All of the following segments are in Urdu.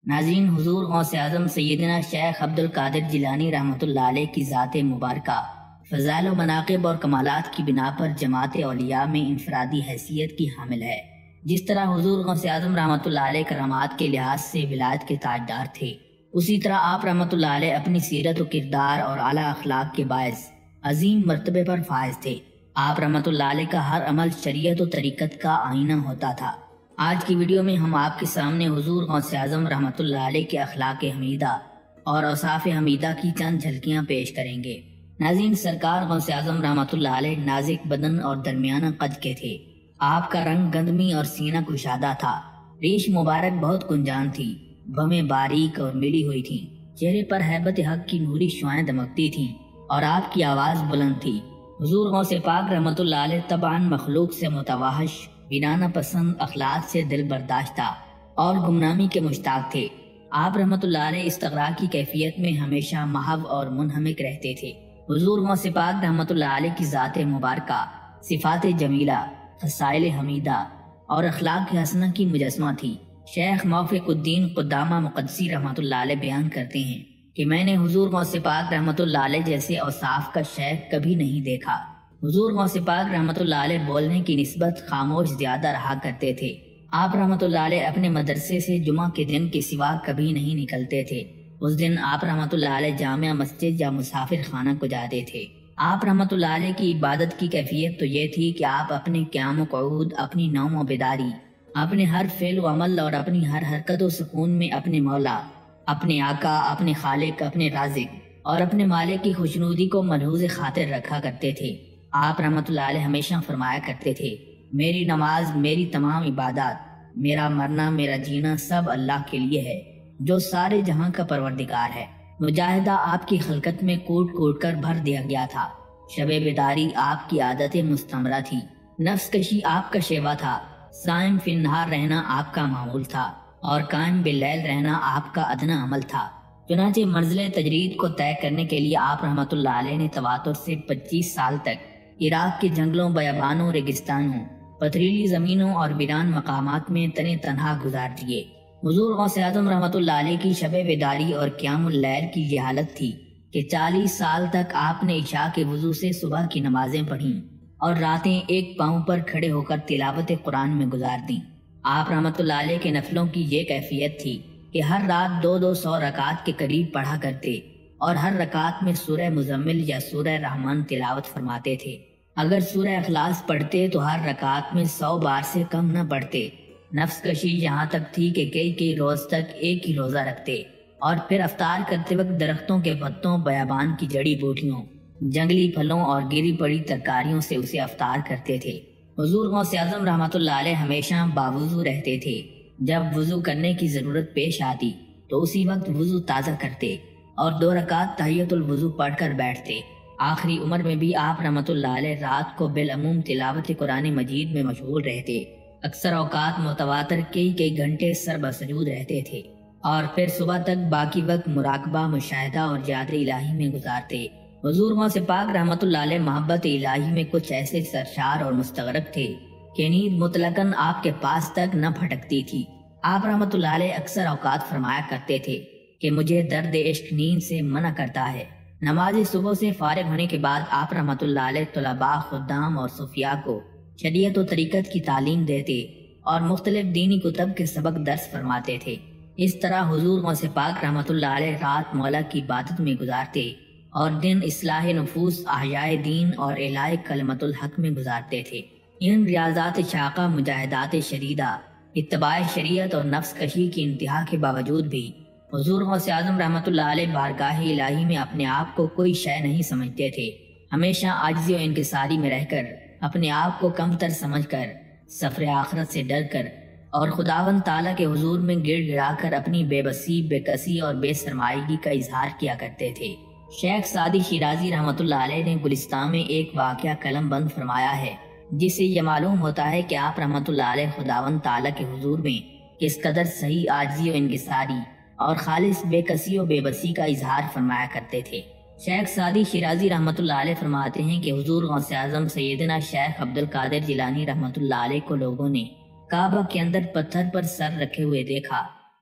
ناظرین، حضور غوث اعظم سیدنا شیخ عبد القادر جیلانی رحمۃ اللہ علیہ کی ذات مبارکہ فضائل و مناقب اور کمالات کی بنا پر جماعت اولیاء میں انفرادی حیثیت کی حامل ہے۔ جس طرح حضور غوث اعظم رحمۃ اللہ علیہ کرامات کے لحاظ سے ولایت کے تاجدار تھے، اسی طرح آپ رحمۃ اللہ علیہ اپنی سیرت و کردار اور اعلیٰ اخلاق کے باعث عظیم مرتبے پر فائز تھے۔ آپ رحمۃ اللہ علیہ کا ہر عمل شریعت و طریقت کا آئینہ ہوتا تھا۔ آج کی ویڈیو میں ہم آپ کے سامنے حضور غوث اعظم رحمۃ اللہ علیہ کے اخلاق حمیدہ اور اوصاف حمیدہ کی چند جھلکیاں پیش کریں گے۔ ناظرین، سرکار غوث اعظم رحمۃ اللہ علیہ نازک بدن اور درمیانہ قد کے تھے۔ آپ کا رنگ گندمی اور سینہ کشادہ تھا۔ ریش مبارک بہت گنجان تھی، بھویں باریک اور ملی ہوئی تھیں۔ چہرے پر ہیبت حق کی نوری شعائیں دمکتی تھیں اور آپ کی آواز بلند تھی۔ حضور غوث پاک رحمۃ اللہ علیہ طبعاً مخلوق سے متوحش، ویرانہ پسند اخلاق سے دل برداشتہ اور گمنامی کے مشتاق تھے۔ آپ رحمۃ اللہ علیہ استغراق کی کیفیت میں ہمیشہ محو اور منہمک رہتے تھے۔ حضور غوث پاک رحمۃ اللہ علیہ کی ذات مبارکہ صفات جمیلہ، خصائل حمیدہ اور اخلاق حسنہ کی مجسمہ تھی۔ شیخ موفق الدین قدامہ مقدسی رحمۃ اللہ علیہ بیان کرتے ہیں کہ میں نے حضور غوث پاک رحمۃ اللہ علیہ جیسے اوصاف کا شیخ کبھی نہیں دیکھا۔ حضور غوث پاک رحمۃ اللہ علیہ بولنے کی نسبت خاموش زیادہ رہا کرتے تھے۔ آپ رحمۃ اللہ علیہ اپنے مدرسے سے جمعہ کے دن کے سوا کبھی نہیں نکلتے تھے۔ اس دن آپ رحمۃ اللہ علیہ جامع مسجد یا مسافر خانہ کو جاتے تھے۔ آپ رحمۃ اللہ علیہ کی عبادت کی کیفیت تو یہ تھی کہ آپ اپنے قیام و قعود، اپنی نوم و بیداری، اپنے ہر فعل و عمل اور اپنی ہر حرکت و سکون میں اپنے مولا، اپنے آقا، اپنے خالق، اپنے رازق اور اپنے مالک کی خوشنودی کو ملحوظ خاطر رکھا کرتے تھے۔ آپ رحمۃ اللہ علیہ ہمیشہ فرمایا کرتے تھے، میری نماز، میری تمام عبادات، میرا مرنا، میرا جینا سب اللہ کے لیے ہے جو سارے جہاں کا پروردگار ہے۔ مجاہدہ آپ کی خلقت میں کوٹ کوٹ کر بھر دیا گیا تھا۔ شب بیداری آپ کی عادت مستمرہ تھی۔ نفس کشی آپ کا شیوا تھا۔ صائم فی النہار رہنا آپ کا معمول تھا اور قائم باللیل رہنا آپ کا ادنا عمل تھا۔ چنانچہ منزل تجرید کو طے کرنے کے لیے آپ رحمۃ اللہ علیہ نے تواتر سے 25 سال تک عراق کے جنگلوں، بیابانوں، ریگستانوں، پتھریلی زمینوں اور ویران مقامات میں تنے تنہا گزار دیے۔ حضور غوث اعظم رحمۃ اللہ علیہ کی شب بیداری اور قیام اللیل کی یہ حالت تھی کہ 40 سال تک آپ نے عشاء کے وضو سے صبح کی نمازیں پڑھیں اور راتیں ایک پاؤں پر کھڑے ہو کر تلاوت قرآن میں گزار دیں۔ آپ رحمۃ اللہ علیہ کے نفلوں کی یہ کیفیت تھی کہ ہر رات 200 رکعات کے قریب پڑھا کرتے اور ہر رکعت میں سورہ مزمل یا سورہ رحمان تلاوت فرماتے تھے۔ اگر سورہ اخلاص پڑھتے تو ہر رکعت میں 100 بار سے کم نہ پڑھتے۔ نفس کشی یہاں تک تھی کہ کئی روز تک ایک ہی روزہ رکھتے اور پھر افطار کرتے وقت درختوں کے پتوں، بیابان کی جڑی بوٹیوں، جنگلی پھلوں اور گری پڑی ترکاریوں سے اسے افطار کرتے تھے۔ حضور غوث اعظم رحمۃ اللہ علیہ ہمیشہ باوضو رہتے تھے۔ جب وضو کرنے کی ضرورت پیش آتی تو اسی وقت وضو تازہ کرتے اور 2 رکعت تحیۃ الوضو پڑھ کر بیٹھتے۔ آخری عمر میں بھی آپ رحمۃ اللہ علیہ رات کو بالعموم تلاوت قرآن مجید میں مشغول رہتے۔ اکثر اوقات متواتر کئی گھنٹے سربسجود رہتے تھے اور پھر صبح تک باقی وقت مراقبہ، مشاہدہ اور یاد الہی میں گزارتے۔ حضور غوث پاک رحمۃ اللہ علیہ محبت الہی میں کچھ ایسے سرشار اور مستغرق تھے کہ نیند مطلقاً آپ کے پاس تک نہ پھٹکتی تھی۔ آپ رحمۃ اللہ علیہ اکثر اوقات فرمایا کرتے تھے کہ مجھے درد عشق نیند سے منع کرتا ہے۔ نماز صبح سے فارغ ہونے کے بعد آپ رحمۃ اللہ علیہ طلباء، خدام اور صوفیاء کو شریعت و طریقت کی تعلیم دیتے اور مختلف دینی کتب کے سبق درس فرماتے تھے۔ اس طرح حضور غوث پاک رحمۃ اللہ علیہ رات مولا کی عبادت میں گزارتے اور دن اصلاح نفوس، احیاء دین اور اعلاء کلمت الحق میں گزارتے تھے۔ ان ریاضات شاقہ، مجاہدات شدیدہ، اتباع شریعت اور نفس کشی کی انتہا کے باوجود بھی حضور غوث اعظم رحمۃ اللہ علیہ بارگاہ الہی میں اپنے آپ کو کوئی شے نہیں سمجھتے تھے۔ ہمیشہ عاجزی و انکساری میں رہ کر، اپنے آپ کو کم تر سمجھ کر، سفر آخرت سے ڈر کر اور خداوند تعالیٰ کے حضور میں گڑ گڑا کر اپنی بے بسی، بے کسی اور بے سرمایگی کا اظہار کیا کرتے تھے۔ شیخ سعدی شیرازی رحمۃ اللہ علیہ نے گلستان میں ایک واقعہ قلم بند فرمایا ہے جس سے یہ معلوم ہوتا ہے کہ آپ رحمۃ اللہ علیہ خداوند تعالیٰ کے حضور میں کس قدر صحیح عاجزی و انکساری اور خالص بے کسی و بے بسی کا اظہار فرمایا کرتے تھے۔ شیخ سعدی شیرازی رحمۃ اللہ علیہ فرماتے ہیں کہ حضور غوث اعظم سیدنا شیخ عبد القادر جیلانی رحمۃ اللہ علیہ کو لوگوں نے کعبہ کے اندر پتھر پر سر رکھے ہوئے دیکھا۔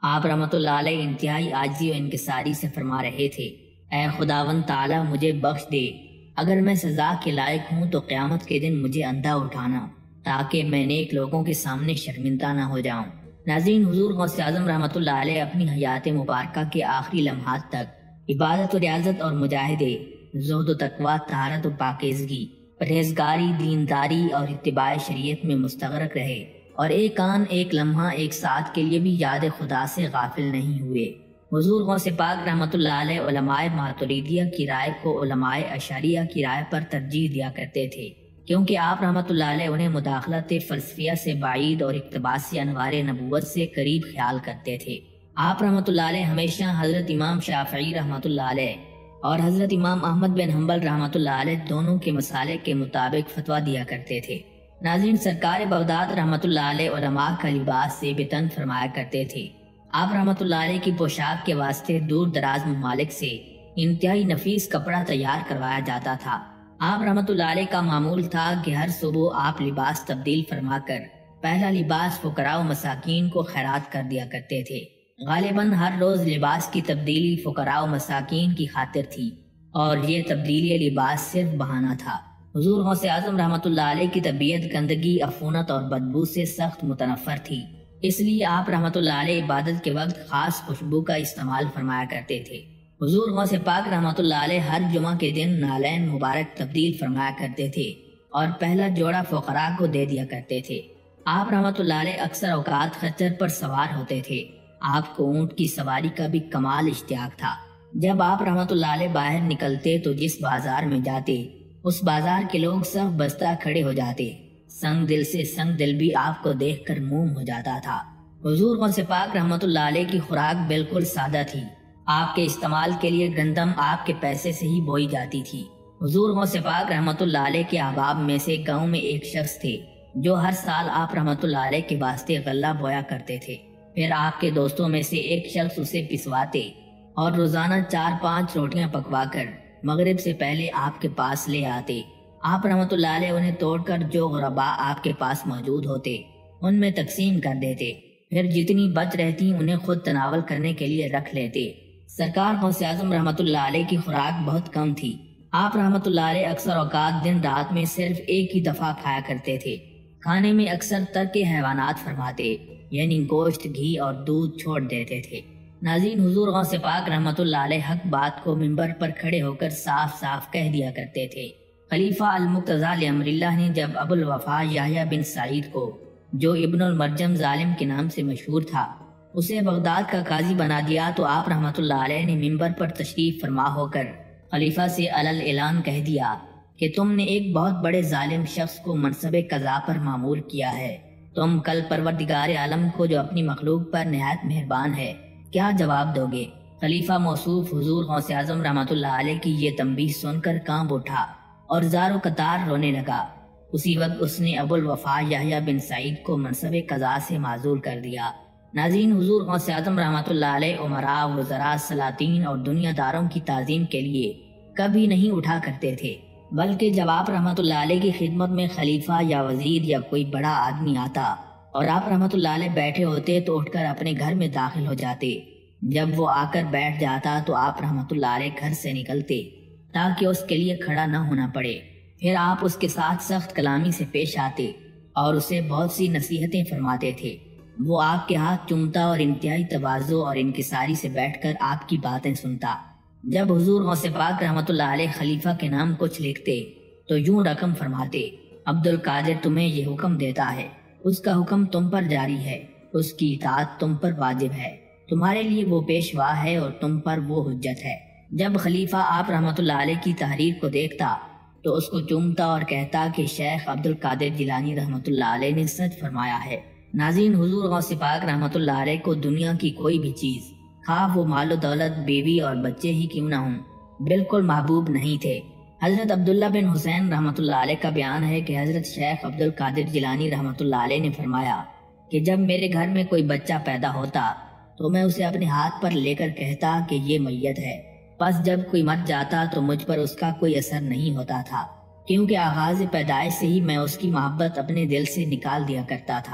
آپ رحمۃ اللہ علیہ انتہائی عاجزی و انکساری سے فرما رہے تھے، اے خداوند تعالیٰ مجھے بخش دے، اگر میں سزا کے لائق ہوں تو قیامت کے دن مجھے اندھا اٹھانا تاکہ میں نیک لوگوں کے سامنے شرمندہ نہ ہو جاؤں۔ ناظرین، حضور غوث اعظم رحمۃ اللہ علیہ اپنی حیات مبارکہ کے آخری لمحات تک عبادت و ریاضت اور مجاہدے، زہد و تقویٰ، طہارت و پاکیزگی، پرہیزگاری، دینداری اور اتباع شریعت میں مستغرق رہے اور ایک آن ایک لمحہ ایک ساتھ کے لیے بھی یاد خدا سے غافل نہیں ہوئے۔ حضور غوث پاک رحمۃ اللہ علیہ علماء ماتریدیہ کی رائے کو علماء اشعریہ کی رائے پر ترجیح دیا کرتے تھے، کیونکہ آپ رحمۃ اللہ علیہ انہیں مداخلت فلسفیہ سے بعید اور اقتباس انوار نبوت سے قریب خیال کرتے تھے۔ آپ رحمۃ اللہ علیہ ہمیشہ حضرت امام شافعی رحمۃ اللہ علیہ اور حضرت امام احمد بن حنبل رحمۃ اللہ علیہ دونوں کے مسالک کے مطابق فتویٰ دیا کرتے تھے۔ ناظرین، سرکار بغداد رحمۃ اللہ علیہ علماء کا لباس سے بتن فرمایا کرتے تھے۔ آپ رحمۃ اللہ علیہ کی پوشاک کے واسطے دور دراز ممالک سے انتہائی نفیس کپڑا تیار کروایا جاتا تھا۔ آپ رحمۃ اللہ علیہ کا معمول تھا کہ ہر صبح آپ لباس تبدیل فرما کر پہلا لباس فقراء و مساکین کو خیرات کر دیا کرتے تھے۔ غالباً ہر روز لباس کی تبدیلی فقراء و مساکین کی خاطر تھی اور یہ تبدیلی لباس صرف بہانہ تھا۔ حضور غوث اعظم رحمۃ اللہ علیہ کی طبیعت گندگی، عفونت اور بدبو سے سخت متنفر تھی، اس لیے آپ رحمۃ اللہ علیہ عبادت کے وقت خاص خوشبو کا استعمال فرمایا کرتے تھے۔ حضور غوث پاک رحمۃ اللہ علیہ ہر جمعہ کے دن نالین مبارک تبدیل فرمایا کرتے تھے اور پہلا جوڑا فقراء کو دے دیا کرتے تھے۔ آپ رحمۃ اللہ علیہ اکثر اوقات خچر پر سوار ہوتے تھے۔ آپ کو اونٹ کی سواری کا بھی کمال اشتیاق تھا۔ جب آپ رحمۃ اللہ علیہ باہر نکلتے تو جس بازار میں جاتے اس بازار کے لوگ سب بستہ کھڑے ہو جاتے، سنگ دل سے سنگ دل بھی آپ کو دیکھ کر موم ہو جاتا تھا۔ حضور غوث پاک رحمۃ اللہ علیہ کی خوراک بالکل سادہ تھی۔ آپ کے استعمال کے لیے گندم آپ کے پیسے سے ہی بوئی جاتی تھی۔ حضور غوث پاک رحمۃ اللہ علیہ کے احباب میں سے گاؤں میں ایک شخص تھے جو ہر سال آپ رحمۃ اللہ علیہ کے واسطے غلہ بویا کرتے تھے۔ پھر آپ کے دوستوں میں سے ایک شخص اسے پسواتے اور روزانہ 4-5 روٹیاں پکوا کر مغرب سے پہلے آپ کے پاس لے آتے۔ آپ رحمۃ اللہ علیہ انہیں توڑ کر جو غرباء آپ کے پاس موجود ہوتے ان میں تقسیم کر دیتے، پھر جتنی بچ رہتی انہیں خود تناول کرنے کے لیے رکھ لیتے۔ سرکار غوث اعظم رحمۃ اللہ علیہ کی خوراک بہت کم تھی۔ آپ رحمۃ اللہ علیہ اکثر اوقات دن رات میں صرف ایک ہی دفعہ کھایا کرتے تھے۔ کھانے میں اکثر ترک حیوانات فرماتے، یعنی گوشت، گھی اور دودھ چھوڑ دیتے تھے۔ ناظرین، حضور غوث پاک رحمۃ اللہ علیہ حق بات کو منبر پر کھڑے ہو کر صاف صاف کہہ دیا کرتے تھے۔ خلیفہ المقتضیٰ لامر اللہ نے جب ابو الوفا یحییٰ بن سعید کو، جو ابن المرجم ظالم کے نام سے مشہور تھا، اسے بغداد کا قاضی بنا دیا تو آپ رحمۃ اللہ علیہ نے منبر پر تشریف فرما ہو کر خلیفہ سے علل اعلان کہہ دیا کہ تم نے ایک بہت بڑے ظالم شخص کو منصب قضا پر مامور کیا ہے۔ تم کل پروردگار عالم کو جو اپنی مخلوق پر نہایت مہربان ہے کیا جواب دو گے؟ خلیفہ موصوف حضور غوث اعظم رحمۃ اللہ علیہ کی یہ تنبیہ سن کر کانپ اٹھا اور زار و قطار رونے لگا۔ اسی وقت اس نے ابو الوفا یحییٰ بن سعید کو منصب قضا سے معزول کر دیا۔ ناظرین، حضور غوث اعظم رحمۃ اللہ علیہ عمراء، وزراء، سلاطین اور دنیا داروں کی تعظیم کے لیے کبھی نہیں اٹھا کرتے تھے، بلکہ جب آپ رحمۃ اللہ علیہ کی خدمت میں خلیفہ یا وزیر یا کوئی بڑا آدمی آتا اور آپ رحمۃ اللہ علیہ بیٹھے ہوتے تو اٹھ کر اپنے گھر میں داخل ہو جاتے۔ جب وہ آ کر بیٹھ جاتا تو آپ رحمۃ اللہ علیہ گھر سے نکلتے تاکہ اس کے لیے کھڑا نہ ہونا پڑے۔ پھر آپ اس کے ساتھ سخت کلامی سے پیش آتے اور اسے بہت سی نصیحتیں فرماتے تھے۔ وہ آپ کے ہاتھ چومتا اور انتہائی تواضع اور انکساری سے بیٹھ کر آپ کی باتیں سنتا۔ جب حضور غوث پاک رحمۃ اللہ علیہ خلیفہ کے نام کچھ لکھتے تو یوں رقم فرماتے، عبد القادر تمہیں یہ حکم دیتا ہے، اس کا حکم تم پر جاری ہے، اس کی اطاعت تم پر واجب ہے، تمہارے لیے وہ پیشوا ہے اور تم پر وہ حجت ہے۔ جب خلیفہ آپ رحمۃ اللہ علیہ کی تحریر کو دیکھتا تو اس کو چومتا اور کہتا کہ شیخ عبد القادر جیلانی رحمۃ اللہ علیہ نے سچ فرمایا ہے۔ ناظرین، حضور غوث پاک رحمۃ اللہ علیہ کو دنیا کی کوئی بھی چیز، خواہ وہ مال و دولت، بیوی اور بچے ہی کیوں نہ ہوں، بالکل محبوب نہیں تھے۔ حضرت عبداللہ بن حسین رحمۃ اللہ علیہ کا بیان ہے کہ حضرت شیخ عبد القادر جیلانی رحمۃ اللہ علیہ نے فرمایا کہ جب میرے گھر میں کوئی بچہ پیدا ہوتا تو میں اسے اپنے ہاتھ پر لے کر کہتا کہ یہ میت ہے، پس جب کوئی مر جاتا تو مجھ پر اس کا کوئی اثر نہیں ہوتا تھا، کیونکہ آغاز پیدائش سے ہی میں اس کی محبت اپنے دل سے نکال دیا کرتا تھا۔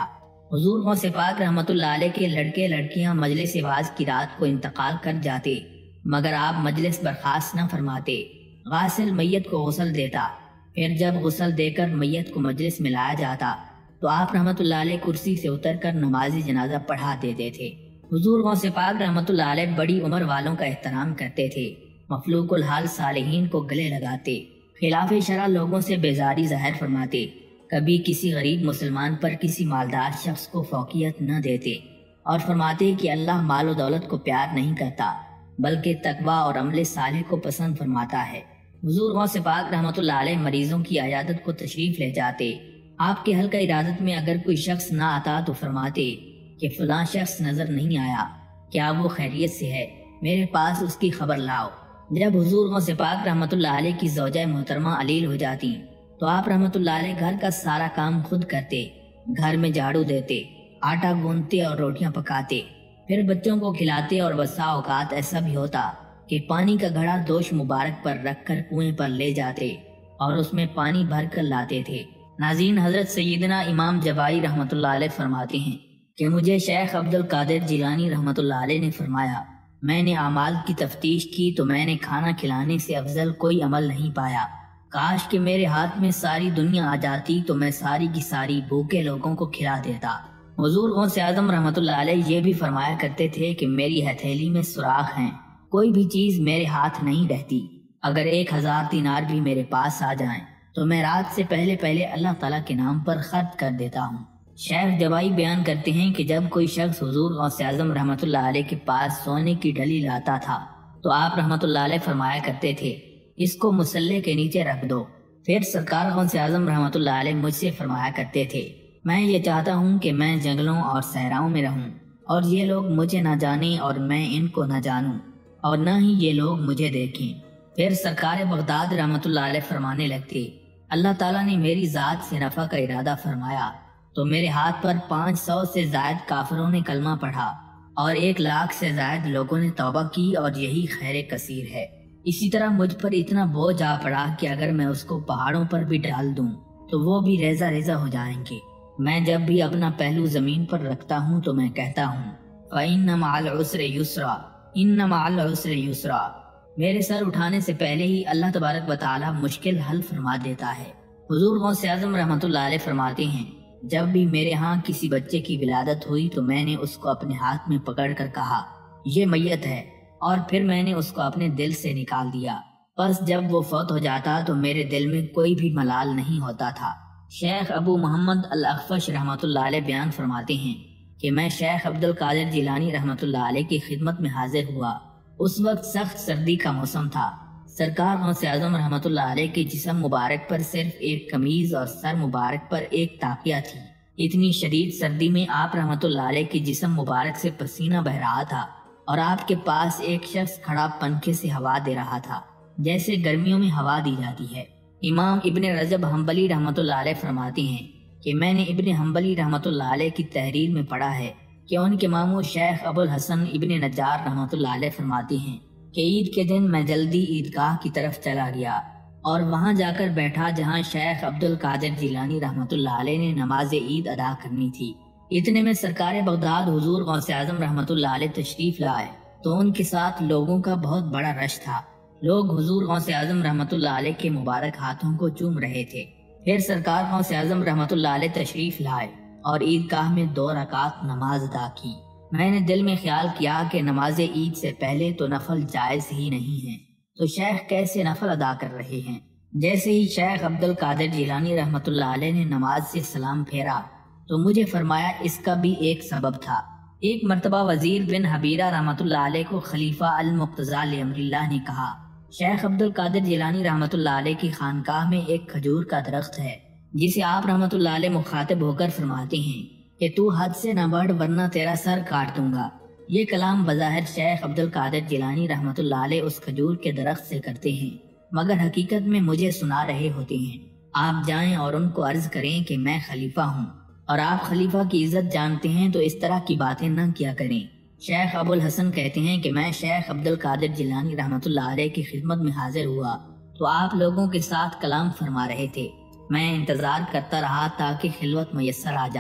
حضور غوث پاک رحمۃ اللہ علیہ کے لڑکے لڑکیاں مجلس واعظ کی رات کو انتقال کر جاتے، مگر آپ مجلس برخاست نہ فرماتے۔ غاسل میت کو غسل دیتا، پھر جب غسل دے کر میت کو مجلس میں لایا جاتا تو آپ رحمۃ اللہ علیہ کرسی سے اتر کر نماز جنازہ پڑھا دیتے تھے۔ حضور غوث پاک رحمۃ اللہ علیہ بڑی عمر والوں کا احترام کرتے تھے، مفلوق الحال صالحین کو گلے لگاتے، خلاف شرع لوگوں سے بیزاری ظاہر فرماتے، کبھی کسی غریب مسلمان پر کسی مالدار شخص کو فوقیت نہ دیتے، اور فرماتے کہ اللہ مال و دولت کو پیار نہیں کرتا بلکہ تقوی اور عمل صالح کو پسند فرماتا ہے۔ حضور غوث پاک رحمۃ اللہ علیہ مریضوں کی عیادت کو تشریف لے جاتے۔ آپ کے حلقہ ارادت میں اگر کوئی شخص نہ آتا تو فرماتے کہ فلاں شخص نظر نہیں آیا، کیا وہ خیریت سے ہے؟ میرے پاس اس کی خبر لاؤ۔ جب حضور غوث پاک رحمۃ اللہ علیہ کی زوجہ محترمہ علیل ہو جاتی تو آپ رحمۃ اللہ علیہ گھر کا سارا کام خود کرتے، گھر میں جھاڑو دیتے، آٹا گوندتے اور روٹیاں پکاتے، پھر بچوں کو کھلاتے، اور بسا اوقات ایسا بھی ہوتا کہ پانی کا گھڑا دوش مبارک پر رکھ کر کنویں پر لے جاتے اور اس میں پانی بھر کر لاتے تھے۔ ناظرین، حضرت سیدنا امام جبائی رحمۃ اللہ علیہ فرماتے ہیں کہ مجھے شیخ عبد القادر جیلانی رحمۃ اللہ علیہ نے فرمایا، میں نے اعمال کی تفتیش کی تو میں نے کھانا کھلانے سے افضل کوئی عمل نہیں پایا۔ کاش کہ میرے ہاتھ میں ساری دنیا آ جاتی تو میں ساری کی ساری بھوکے لوگوں کو کھلا دیتا۔ حضور غوث اعظم رحمۃ اللہ علیہ یہ بھی فرمایا کرتے تھے کہ میری ہتھیلی میں سوراخ ہیں، کوئی بھی چیز میرے ہاتھ نہیں رہتی، اگر 1000 دینار بھی میرے پاس آ جائیں تو میں رات سے پہلے اللہ تعالیٰ کے نام پر خرچ کر دیتا ہوں۔ شیخ جبائی بیان کرتے ہیں کہ جب کوئی شخص حضور غوث اعظم رحمۃ اللہ علیہ کے پاس سونے کی ڈلی لاتا تھا تو آپ رحمۃ اللہ علیہ فرمایا کرتے تھے، اس کو مصلے کے نیچے رکھ دو۔ پھر سرکار غوث اعظم رحمۃ اللہ علیہ مجھ سے فرمایا کرتے تھے، میں یہ چاہتا ہوں کہ میں جنگلوں اور صحراؤں میں رہوں اور یہ لوگ مجھے نہ جانیں اور میں ان کو نہ جانوں، اور نہ ہی یہ لوگ مجھے دیکھیں۔ پھر سرکار بغداد رحمۃ اللہ علیہ فرمانے لگتے، اللہ تعالیٰ نے میری ذات سے نفع کا ارادہ فرمایا تو میرے ہاتھ پر 500 سے زائد کافروں نے کلمہ پڑھا اور 1,00,000 سے زائد لوگوں نے توبہ کی، اور یہی خیر کثیر ہے۔ اسی طرح مجھ پر اتنا بوجھ آ پڑا کہ اگر میں اس کو پہاڑوں پر بھی ڈال دوں تو وہ بھی ریزہ ریزہ ہو جائیں گے۔ میں جب بھی اپنا پہلو زمین پر رکھتا ہوں تو میں کہتا ہوں، فَإِنَّ مَعَ الْعُسْرِ يُسْرًا، إِنَّ مَعَ الْعُسْرِ يُسْرًا۔ میرے سر اٹھانے سے پہلے ہی اللہ تبارک و تعالیٰ مشکل حل فرما دیتا ہے۔ حضور غوث اعظم رحمۃ اللہ علیہ فرماتے ہیں، جب بھی میرے ہاں کسی بچے کی ولادت ہوئی تو میں نے اس کو اپنے ہاتھ میں پکڑ کر کہا، یہ میت ہے، اور پھر میں نے اس کو اپنے دل سے نکال دیا۔ بس جب وہ فوت ہو جاتا تو میرے دل میں کوئی بھی ملال نہیں ہوتا تھا۔ شیخ ابو محمد الاخفش رحمۃ اللہ علیہ بیان فرماتے ہیں کہ میں شیخ عبد القادر جیلانی رحمۃ اللہ علیہ کی خدمت میں حاضر ہوا۔ اس وقت سخت سردی کا موسم تھا۔ سرکار غوث اعظم رحمۃ اللہ علیہ کے جسم مبارک پر صرف ایک قمیض اور سر مبارک پر ایک تاقیہ تھی۔ اتنی شدید سردی میں آپ رحمۃ اللہ علیہ کے جسم مبارک سے پسینہ بہ رہا تھا، اور آپ کے پاس ایک شخص کھڑا پنکھے سے ہوا دے رہا تھا جیسے گرمیوں میں ہوا دی جاتی ہے۔ امام ابن رجب حنبلی رحمۃ اللہ علیہ فرماتے ہیں کہ میں نے ابن حنبلی رحمۃ اللہ علیہ کی تحریر میں پڑھا ہے کہ ان کے ماموں شیخ ابو الحسن ابن نجار رحمۃ اللہ علیہ فرماتے ہیں کہ عید کے دن میں جلدی عیدگاہ کی طرف چلا گیا اور وہاں جا کر بیٹھا جہاں شیخ عبد القادر جیلانی رحمۃ اللہ علیہ نے نماز عید ادا کرنی تھی۔ اتنے میں سرکار بغداد حضور غوث اعظم رحمۃ اللہ علیہ تشریف لائے تو ان کے ساتھ لوگوں کا بہت بڑا رش تھا۔ لوگ حضور غوث اعظم رحمۃ اللہ علیہ کے مبارک ہاتھوں کو چوم رہے تھے۔ پھر سرکار غوث اعظم رحمۃ اللہ علیہ تشریف لائے اور عیدگاہ میں 2 رکعت نماز ادا کی۔ میں نے دل میں خیال کیا کہ نماز عید سے پہلے تو نفل جائز ہی نہیں ہے، تو شیخ کیسے نفل ادا کر رہے ہیں؟ جیسے ہی شیخ عبد القادر جیلانی رحمۃ اللہ علیہ نے نماز سے سلام پھیرا تو مجھے فرمایا اس کا بھی ایک سبب تھا۔ ایک مرتبہ وزیر بن حبیرہ رحمۃ اللہ علیہ کو خلیفہ المقتضیٰ لامر اللہ نے کہا، شیخ عبد القادر جیلانی رحمۃ اللہ علیہ کی خانقاہ میں ایک کھجور کا درخت ہے جسے آپ رحمۃ اللہ علیہ مخاطب ہو کر فرماتے ہیں کہ تو حد سے نہ بڑھ ورنہ تیرا سر کاٹ دوں گا۔ یہ کلام بظاہر شیخ عبد القادر جیلانی رحمۃ اللہ علیہ اس کھجور کے درخت سے کرتے ہیں، مگر حقیقت میں مجھے سنا رہے ہوتے ہیں۔ آپ جائیں اور ان کو عرض کریں کہ میں خلیفہ ہوں اور آپ خلیفہ کی عزت جانتے ہیں تو اس طرح کی باتیں نہ کیا کریں۔ شیخ ابو الحسن کہتے ہیں کہ میں شیخ عبد القادر جیلانی رحمۃ اللہ علیہ کی خدمت میں حاضر ہوا تو آپ لوگوں کے ساتھ کلام فرما رہے تھے۔ میں انتظار کرتا رہا تاکہ خلوت میسر آ جائے۔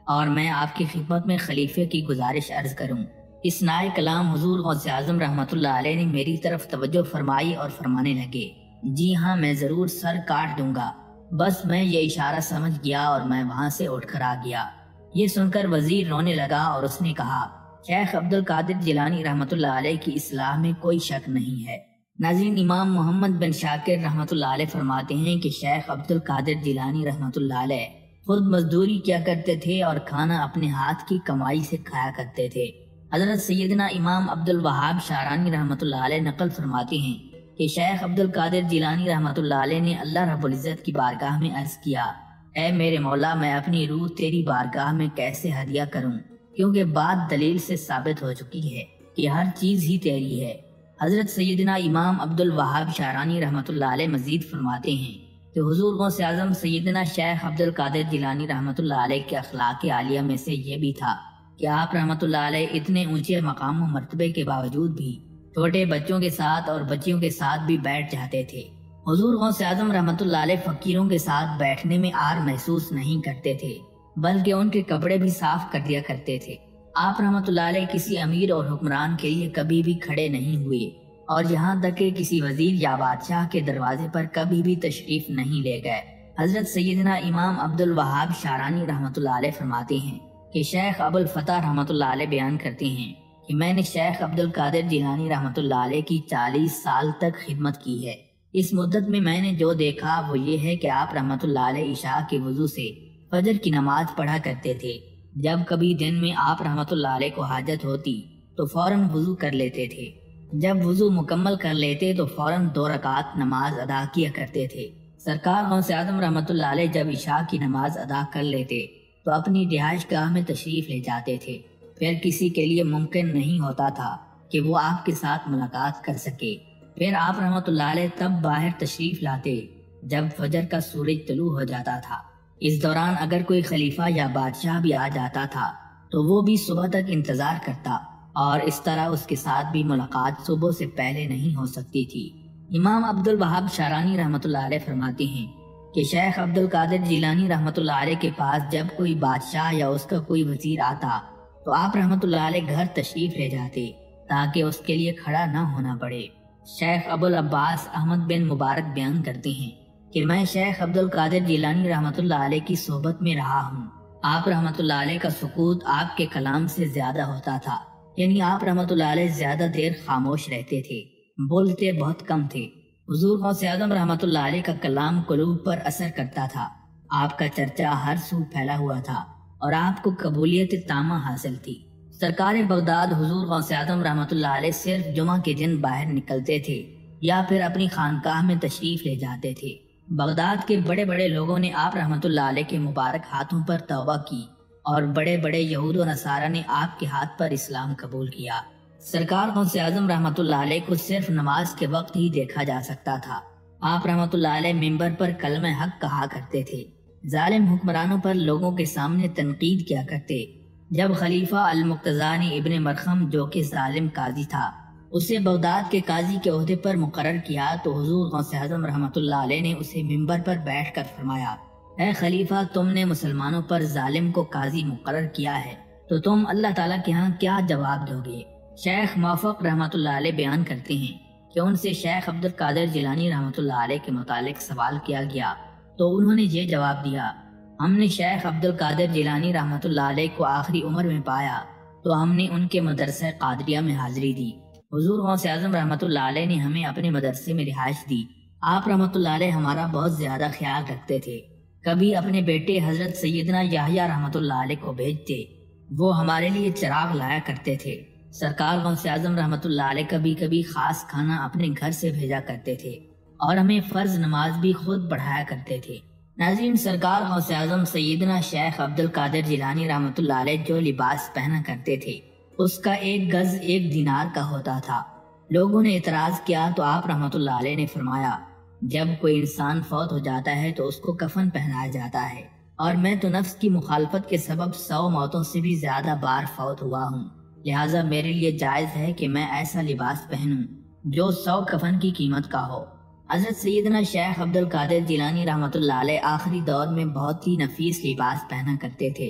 اور میں آپ کی خدمت میں خلیفے کی گزارش عرض کروں۔ اس نائے کلام حضور غوث اعظم رحمۃ اللہ علیہ نے میری طرف توجہ فرمائی اور فرمانے لگے، جی ہاں میں ضرور سر کاٹ دوں گا، بس میں یہ اشارہ سمجھ گیا اور میں وہاں سے اٹھ کر آ گیا۔ یہ سن کر وزیر رونے لگا اور اس نے کہا، شیخ عبد القادر جیلانی رحمۃ اللہ علیہ کی اصلاح میں کوئی شک نہیں ہے۔ ناظرین، امام محمد بن شاکر رحمۃ اللہ علیہ فرماتے ہیں کہ شیخ عبد القادر جیلانی رحمۃ اللہ علیہ خود مزدوری کیا کرتے تھے اور کھانا اپنے ہاتھ کی کمائی سے کھایا کرتے تھے۔ حضرت سیدنا امام عبد الوہاب شعرانی رحمۃ اللہ علیہ نقل فرماتے ہیں کہ شیخ عبد القادر جیلانی رحمۃ اللہ علیہ نے اللہ رب العزت کی بارگاہ میں عرض کیا، اے میرے مولا، میں اپنی روح تیری بارگاہ میں کیسے ہدیہ کروں، کیونکہ بات دلیل سے ثابت ہو چکی ہے کہ ہر چیز ہی تیری ہے۔ حضرت سیدنا امام عبد الوہاب شعرانی رحمۃ اللہ علیہ مزید فرماتے ہیں کہ حضور غوث اعظم سیدنا شیخ عبد القادر جیلانی رحمۃ اللہ علیہ کے اخلاق عالیہ میں سے یہ بھی تھا کہ آپ رحمۃ اللہ علیہ اتنے اونچے مقام و مرتبے کے باوجود بھی چھوٹے بچوں کے ساتھ اور بچیوں کے ساتھ بھی بیٹھ جاتے تھے۔ حضور غوث اعظم رحمۃ اللہ علیہ فقیروں کے ساتھ بیٹھنے میں عار محسوس نہیں کرتے تھے، بلکہ ان کے کپڑے بھی صاف کر دیا کرتے تھے۔ آپ رحمۃ اللہ علیہ کسی امیر اور حکمران کے لیے کبھی بھی کھڑے نہیں ہوئے، اور یہاں تک کہ کسی وزیر یا بادشاہ کے دروازے پر کبھی بھی تشریف نہیں لے گئے۔ حضرت سیدنا امام عبد الوہاب شعرانی رحمۃ اللہ علیہ فرماتے ہیں کہ شیخ ابو الفتح رحمۃ اللہ علیہ بیان کرتے ہیں کہ میں نے شیخ عبد القادر جیلانی رحمۃ اللہ علیہ کی 40 سال تک خدمت کی ہے۔ اس مدت میں نے جو دیکھا وہ یہ ہے کہ آپ رحمۃ اللہ علیہ عشاء کے وضو سے فجر کی نماز پڑھا کرتے تھے۔ جب کبھی دن میں آپ رحمۃ اللہ علیہ کو حاجت ہوتی تو فوراً وضو کر لیتے تھے، جب وضو مکمل کر لیتے تو فوراً 2 رکعت نماز ادا کیا کرتے تھے۔ سرکار غوث اعظم رحمۃ اللہ علیہ جب عشاء کی نماز ادا کر لیتے تو اپنی رہائش گاہ میں تشریف لے جاتے تھے۔ پھر کسی کے لیے ممکن نہیں ہوتا تھا کہ وہ آپ کے ساتھ ملاقات کر سکے۔ پھر آپ رحمۃ اللہ علیہ تب باہر تشریف لاتے جب فجر کا سورج طلوع ہو جاتا تھا۔ اس دوران اگر کوئی خلیفہ یا بادشاہ بھی آ جاتا تھا تو وہ بھی صبح تک انتظار کرتا، اور اس طرح اس کے ساتھ بھی ملاقات صبح سے پہلے نہیں ہو سکتی تھی۔ امام عبد الوہاب شعرانی رحمۃ اللہ علیہ فرماتے ہیں کہ شیخ عبد القادر جیلانی رحمۃ اللہ علیہ کے پاس جب کوئی بادشاہ یا اس کا کوئی وزیر آتا تو آپ رحمۃ اللہ علیہ گھر تشریف لے جاتے تاکہ اس کے لیے کھڑا نہ ہونا پڑے۔ شیخ ابو العباس احمد بن مبارک بیان کرتے ہیں کہ میں شیخ عبد القادر جیلانی رحمۃ اللہ علیہ کی صحبت میں رہا ہوں۔ آپ رحمۃ اللہ علیہ کا سکوت آپ کے کلام سے زیادہ ہوتا تھا، یعنی آپ رحمۃ اللہ علیہ زیادہ دیر خاموش رہتے تھے، بولتے بہت کم تھے۔ حضور غوث اعظم رحمۃ اللہ علیہ کا کلام قلوب پر اثر کرتا تھا، آپ کا چرچا ہر سو پھیلا ہوا تھا اور آپ کو قبولیت تامہ حاصل تھی۔ سرکار بغداد حضور غوث اعظم رحمۃ اللہ علیہ صرف جمعہ کے دن باہر نکلتے تھے یا پھر اپنی خانقاہ میں تشریف لے جاتے تھے۔ بغداد کے بڑے بڑے لوگوں نے آپ رحمۃ اللہ علیہ کے مبارک ہاتھوں پر توبہ کی اور بڑے بڑے یہود و نصارہ نے آپ کے ہاتھ پر اسلام قبول کیا۔ سرکار غوث اعظم رحمۃ اللہ علیہ کو صرف نماز کے وقت ہی دیکھا جا سکتا تھا۔ آپ رحمۃ اللہ علیہ ممبر پر کلمہ حق کہا کرتے تھے، ظالم حکمرانوں پر لوگوں کے سامنے تنقید کیا کرتے۔ جب خلیفہ المقتضانی ابن مرخم جو کہ ظالم قاضی تھا اسے بغداد کے قاضی کے عہدے پر مقرر کیا تو حضور غوث اعظم رحمۃ اللہ علیہ نے اسے ممبر پر بیٹھ کر فرمایا، اے خلیفہ، تم نے مسلمانوں پر ظالم کو قاضی مقرر کیا ہے تو تم اللہ تعالیٰ کے ہاں کیا جواب دو گے؟ شیخ موفق رحمۃ اللہ علیہ بیان کرتے ہیں کہ ان سے شیخ عبد القادر جیلانی رحمۃ اللہ علیہ کے متعلق سوال کیا گیا تو انہوں نے یہ جواب دیا، ہم نے شیخ عبد القادر جیلانی رحمۃ اللہ علیہ کو آخری عمر میں پایا تو ہم نے ان کے مدرسہ قادریہ میں حاضری دی۔ حضور غوث اعظم رحمۃ اللہ علیہ نے ہمیں اپنے مدرسے میں رہائش دی۔ آپ رحمۃ اللہ علیہ ہمارا بہت زیادہ خیال رکھتے تھے، کبھی اپنے بیٹے حضرت سیدنا یحییٰ رحمۃ اللہ علیہ کو بھیجتے، وہ ہمارے لیے چراغ لایا کرتے تھے۔ سرکار غوث اعظم رحمۃ اللہ علیہ کبھی کبھی خاص کھانا اپنے گھر سے بھیجا کرتے تھے اور ہمیں فرض نماز بھی خود پڑھایا کرتے تھے۔ ناظرین، سرکار غوث اعظم سیدنا شیخ عبد القادر جیلانی رحمۃ اللہ علیہ جو لباس پہنا کرتے تھے اس کا 1 گز 1 دینار کا ہوتا تھا۔ لوگوں نے اعتراض کیا تو آپ رحمۃ اللہ علیہ نے فرمایا، جب کوئی انسان فوت ہو جاتا ہے تو اس کو کفن پہنایا جاتا ہے، اور میں تو نفس کی مخالفت کے سبب 100 موتوں سے بھی زیادہ بار فوت ہوا ہوں، لہٰذا میرے لیے جائز ہے کہ میں ایسا لباس پہنوں جو 100 کفن کی قیمت کا ہو۔ حضرت سیدنا شیخ عبد القادر جیلانی رحمۃ اللہ علیہ آخری دور میں بہت ہی نفیس لباس پہنا کرتے تھے۔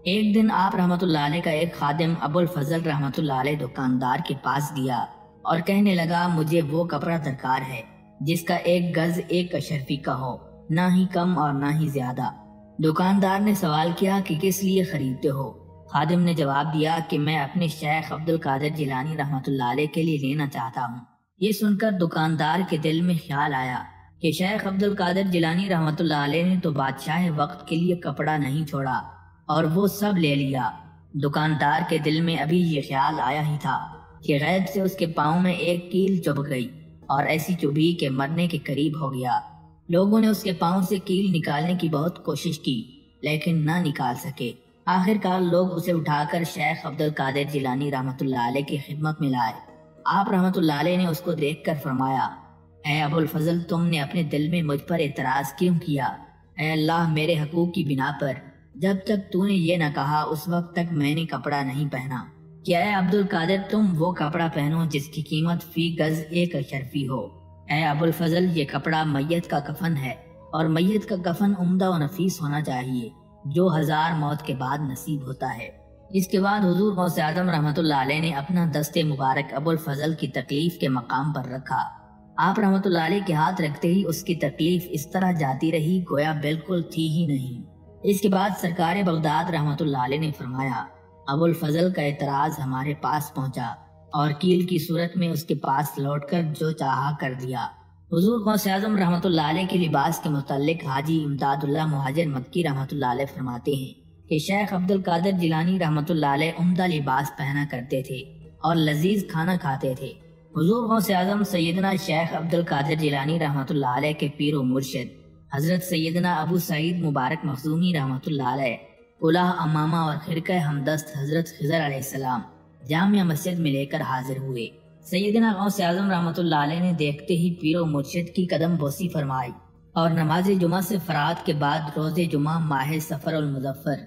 ایک دن آپ رحمۃ اللہ علیہ کا ایک خادم ابو الفضل رحمۃ اللہ علیہ دکاندار کے پاس گیا اور کہنے لگا مجھے وہ کپڑا درکار ہے جس کا 1 گز 1 اشرفی کا ہو، نہ ہی کم اور نہ ہی زیادہ۔ دکاندار نے سوال کیا کہ کس لیے خریدتے ہو؟ خادم نے جواب دیا کہ میں اپنے شیخ عبد القادر جیلانی رحمۃ اللہ علیہ کے لیے لینا چاہتا ہوں۔ یہ سن کر دکاندار کے دل میں خیال آیا کہ شیخ عبد القادر جیلانی رحمۃ اللہ علیہ نے تو بادشاہ وقت کے لیے کپڑا نہیں چھوڑا اور وہ سب لے لیا۔ دکاندار کے دل میں ابھی یہ خیال آیا ہی تھا کہ غیب سے اس کے پاؤں میں ایک کیل چبھ گئی اور ایسی چبھی کہ مرنے کے قریب ہو گیا۔ لوگوں نے اس کے پاؤں سے کیل نکالنے کی بہت کوشش کی لیکن نہ نکال سکے۔ آخر کار لوگ اسے اٹھا کر شیخ عبد القادر جیلانی رحمۃ اللہ علیہ کی خدمت میں لائے۔ آپ رحمۃ اللہ علیہ نے اس کو دیکھ کر فرمایا، اے ابو الفضل، تم نے اپنے دل میں مجھ پر اعتراض کیوں کیا؟ اے اللہ، میرے حقوق کی بنا پر جب تک تو نے یہ نہ کہا اس وقت تک میں نے کپڑا نہیں پہنا۔ کیا اے عبد القادر تم وہ کپڑا پہنو جس کی قیمت فی گز 1 اشرفی ہو۔ اے ابو الفضل، یہ کپڑا میت کا کفن ہے اور میت کا کفن عمدہ و نفیس ہونا چاہیے جو 1000 موت کے بعد نصیب ہوتا ہے۔ اس کے بعد حضور غوث اعظم رحمۃ اللہ علیہ نے اپنا دست مبارک ابو الفضل کی تکلیف کے مقام پر رکھا۔ آپ رحمۃ اللہ علیہ کے ہاتھ رکھتے ہی اس کی تکلیف اس طرح جاتی رہی گویا بالکل تھی ہی نہیں۔ اس کے بعد سرکار بغداد رحمۃ اللہ علیہ نے فرمایا، ابو الفضل کا اعتراض ہمارے پاس پہنچا اور کیل کی صورت میں اس کے پاس لوٹ کر جو چاہا کر دیا۔ حضور غوث اعظم رحمۃ اللہ علیہ کے لباس کے متعلق حاجی امداد اللہ مہاجر مکی رحمۃ اللہ علیہ فرماتے ہیں کہ شیخ عبد القادر جیلانی رحمۃ اللہ علیہ عمدہ لباس پہنا کرتے تھے اور لذیذ کھانا کھاتے تھے۔ حضور غوث اعظم سیدنا شیخ عبد القادر جیلانی رحمۃ اللہ علیہ کے پیر و مرشد حضرت سیدنا ابو سعید مبارک مخزومی رحمۃ اللہ علیہ کلاه امامہ اور خرقہ ہمدست حضرت خضر علیہ السلام جامع مسجد میں لے کر حاضر ہوئے۔ سیدنا غوث اعظم رحمۃ اللہ علیہ نے دیکھتے ہی پیر و مرشد کی قدم بوسی فرمائی اور نماز جمعہ سے فرات کے بعد روز جمعہ ماہ سفر المظفر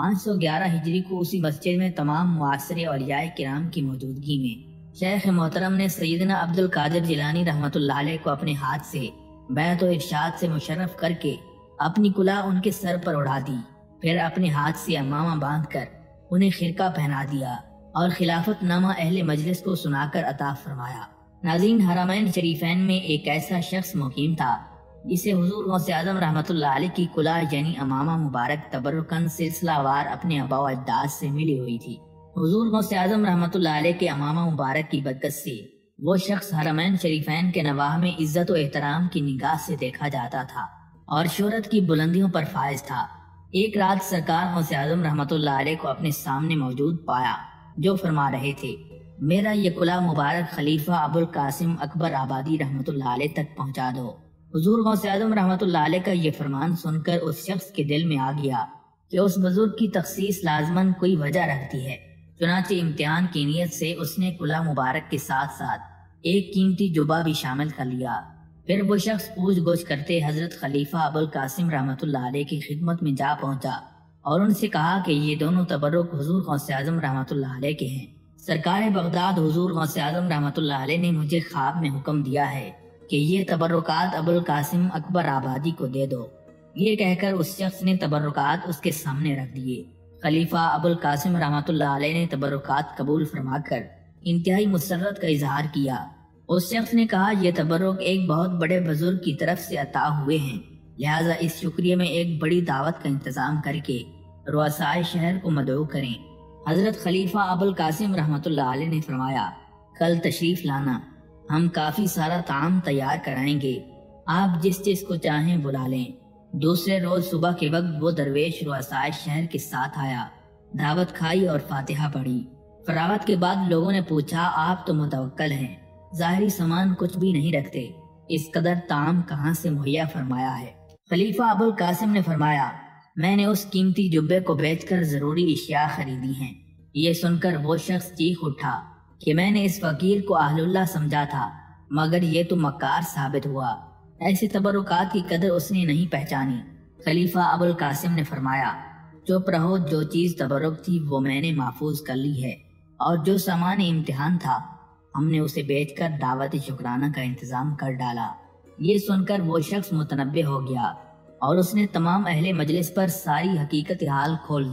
511 ہجری کو اسی مسجد میں تمام معاصر اولیاء کرام کی موجودگی میں شیخ محترم نے سیدنا عبد القادر جیلانی رحمۃ اللہ علیہ کو اپنے ہاتھ سے بیعت و ارشاد سے مشرف کر کے اپنی کلاه ان کے سر پر اڑا دی، پھر اپنے ہاتھ سے امامہ باندھ کر انہیں خرقہ پہنا دیا اور خلافت نامہ اہل مجلس کو سنا کر عطا فرمایا۔ ناظرین، حرمین شریفین میں ایک ایسا شخص مقیم تھا جسے حضور غوث اعظم رحمۃ اللہ علیہ کی کلاه یعنی امامہ مبارک تبرکاً سلسلہ وار اپنے آباء و اجداد سے ملی ہوئی تھی۔ حضور غوث اعظم رحمۃ اللہ علیہ کے امامہ مبارک کی برکت سے وہ شخص حرمین شریفین کے نواح میں عزت و احترام کی نگاہ سے دیکھا جاتا تھا اور شہرت کی بلندیوں پر فائز تھا۔ ایک رات سرکار غوث اعظم رحمۃ اللہ علیہ کو اپنے سامنے موجود پایا جو فرما رہے تھے، میرا یہ کلاه مبارک خلیفہ ابو القاسم اکبر آبادی رحمۃ اللہ علیہ تک پہنچا دو۔ حضور غوث اعظم رحمۃ اللہ علیہ کا یہ فرمان سن کر اس شخص کے دل میں آ گیا کہ اس بزرگ کی تخصیص لازماً کوئی وجہ رکھتی ہے۔ چنانچہ امتحان کی نیت سے اس نے کلاه مبارک کے ساتھ ساتھ ایک قیمتی جبہ بھی شامل کر لیا۔ پھر وہ شخص پوچھ گچھ کرتے حضرت خلیفہ ابو القاسم رحمۃ اللہ علیہ کی خدمت میں جا پہنچا اور ان سے کہا کہ یہ دونوں تبرک حضور غوث اعظم رحمۃ اللہ علیہ کے ہیں۔ سرکار بغداد حضور غوث اعظم رحمۃ اللہ علیہ نے مجھے خواب میں حکم دیا ہے کہ یہ تبرکات ابو القاسم اکبر آبادی کو دے دو۔ یہ کہہ کر اس شخص نے تبرکات اس کے سامنے رکھ دیے۔ خلیفہ ابو القاسم رحمۃ اللہ علیہ نے تبرکات قبول فرما کر انتہائی مسرت کا اظہار کیا۔ اس شخص نے کہا، یہ تبرک ایک بہت بڑے بزرگ کی طرف سے عطا ہوئے ہیں، لہٰذا اس شکریہ میں ایک بڑی دعوت کا انتظام کر کے رؤسائے شہر کو مدعو کریں۔ حضرت خلیفہ ابو القاسم رحمۃ اللہ علیہ نے فرمایا، کل تشریف لانا، ہم کافی سارا طعام تیار کرائیں گے، آپ جس جس کو چاہیں بلا لیں۔ دوسرے روز صبح کے وقت وہ درویش رؤسائے شہر کے ساتھ آیا، دعوت کھائی اور فاتحہ پڑھی۔ فراغت کے بعد لوگوں نے پوچھا، آپ تو متوکل ہیں، ظاہری سامان کچھ بھی نہیں رکھتے، اس قدر طعام کہاں سے مہیا فرمایا ہے؟ خلیفہ ابو القاسم نے فرمایا، میں نے اس قیمتی جبے کو بیچ کر ضروری اشیاء خریدی ہیں۔ یہ سن کر وہ شخص چیخ اٹھا کہ میں نے اس فقیر کو اہل اللہ سمجھا تھا مگر یہ تو مکار ثابت ہوا۔ ایسے تبرکات کی قدر اس نے نہیں پہچانی۔ خلیفہ ابو القاسم نے فرمایا، چپ رہو، جو چیز تبرک تھی وہ میں نے محفوظ کر لی ہے اور جو سامان امتحان تھا ہم نے اسے بیچ کر دعوت شکرانہ کا انتظام کر ڈالا۔ یہ سن کر وہ شخص متنبہ ہو گیا اور اس نے تمام اہل مجلس پر ساری حقیقت حال کھول دی۔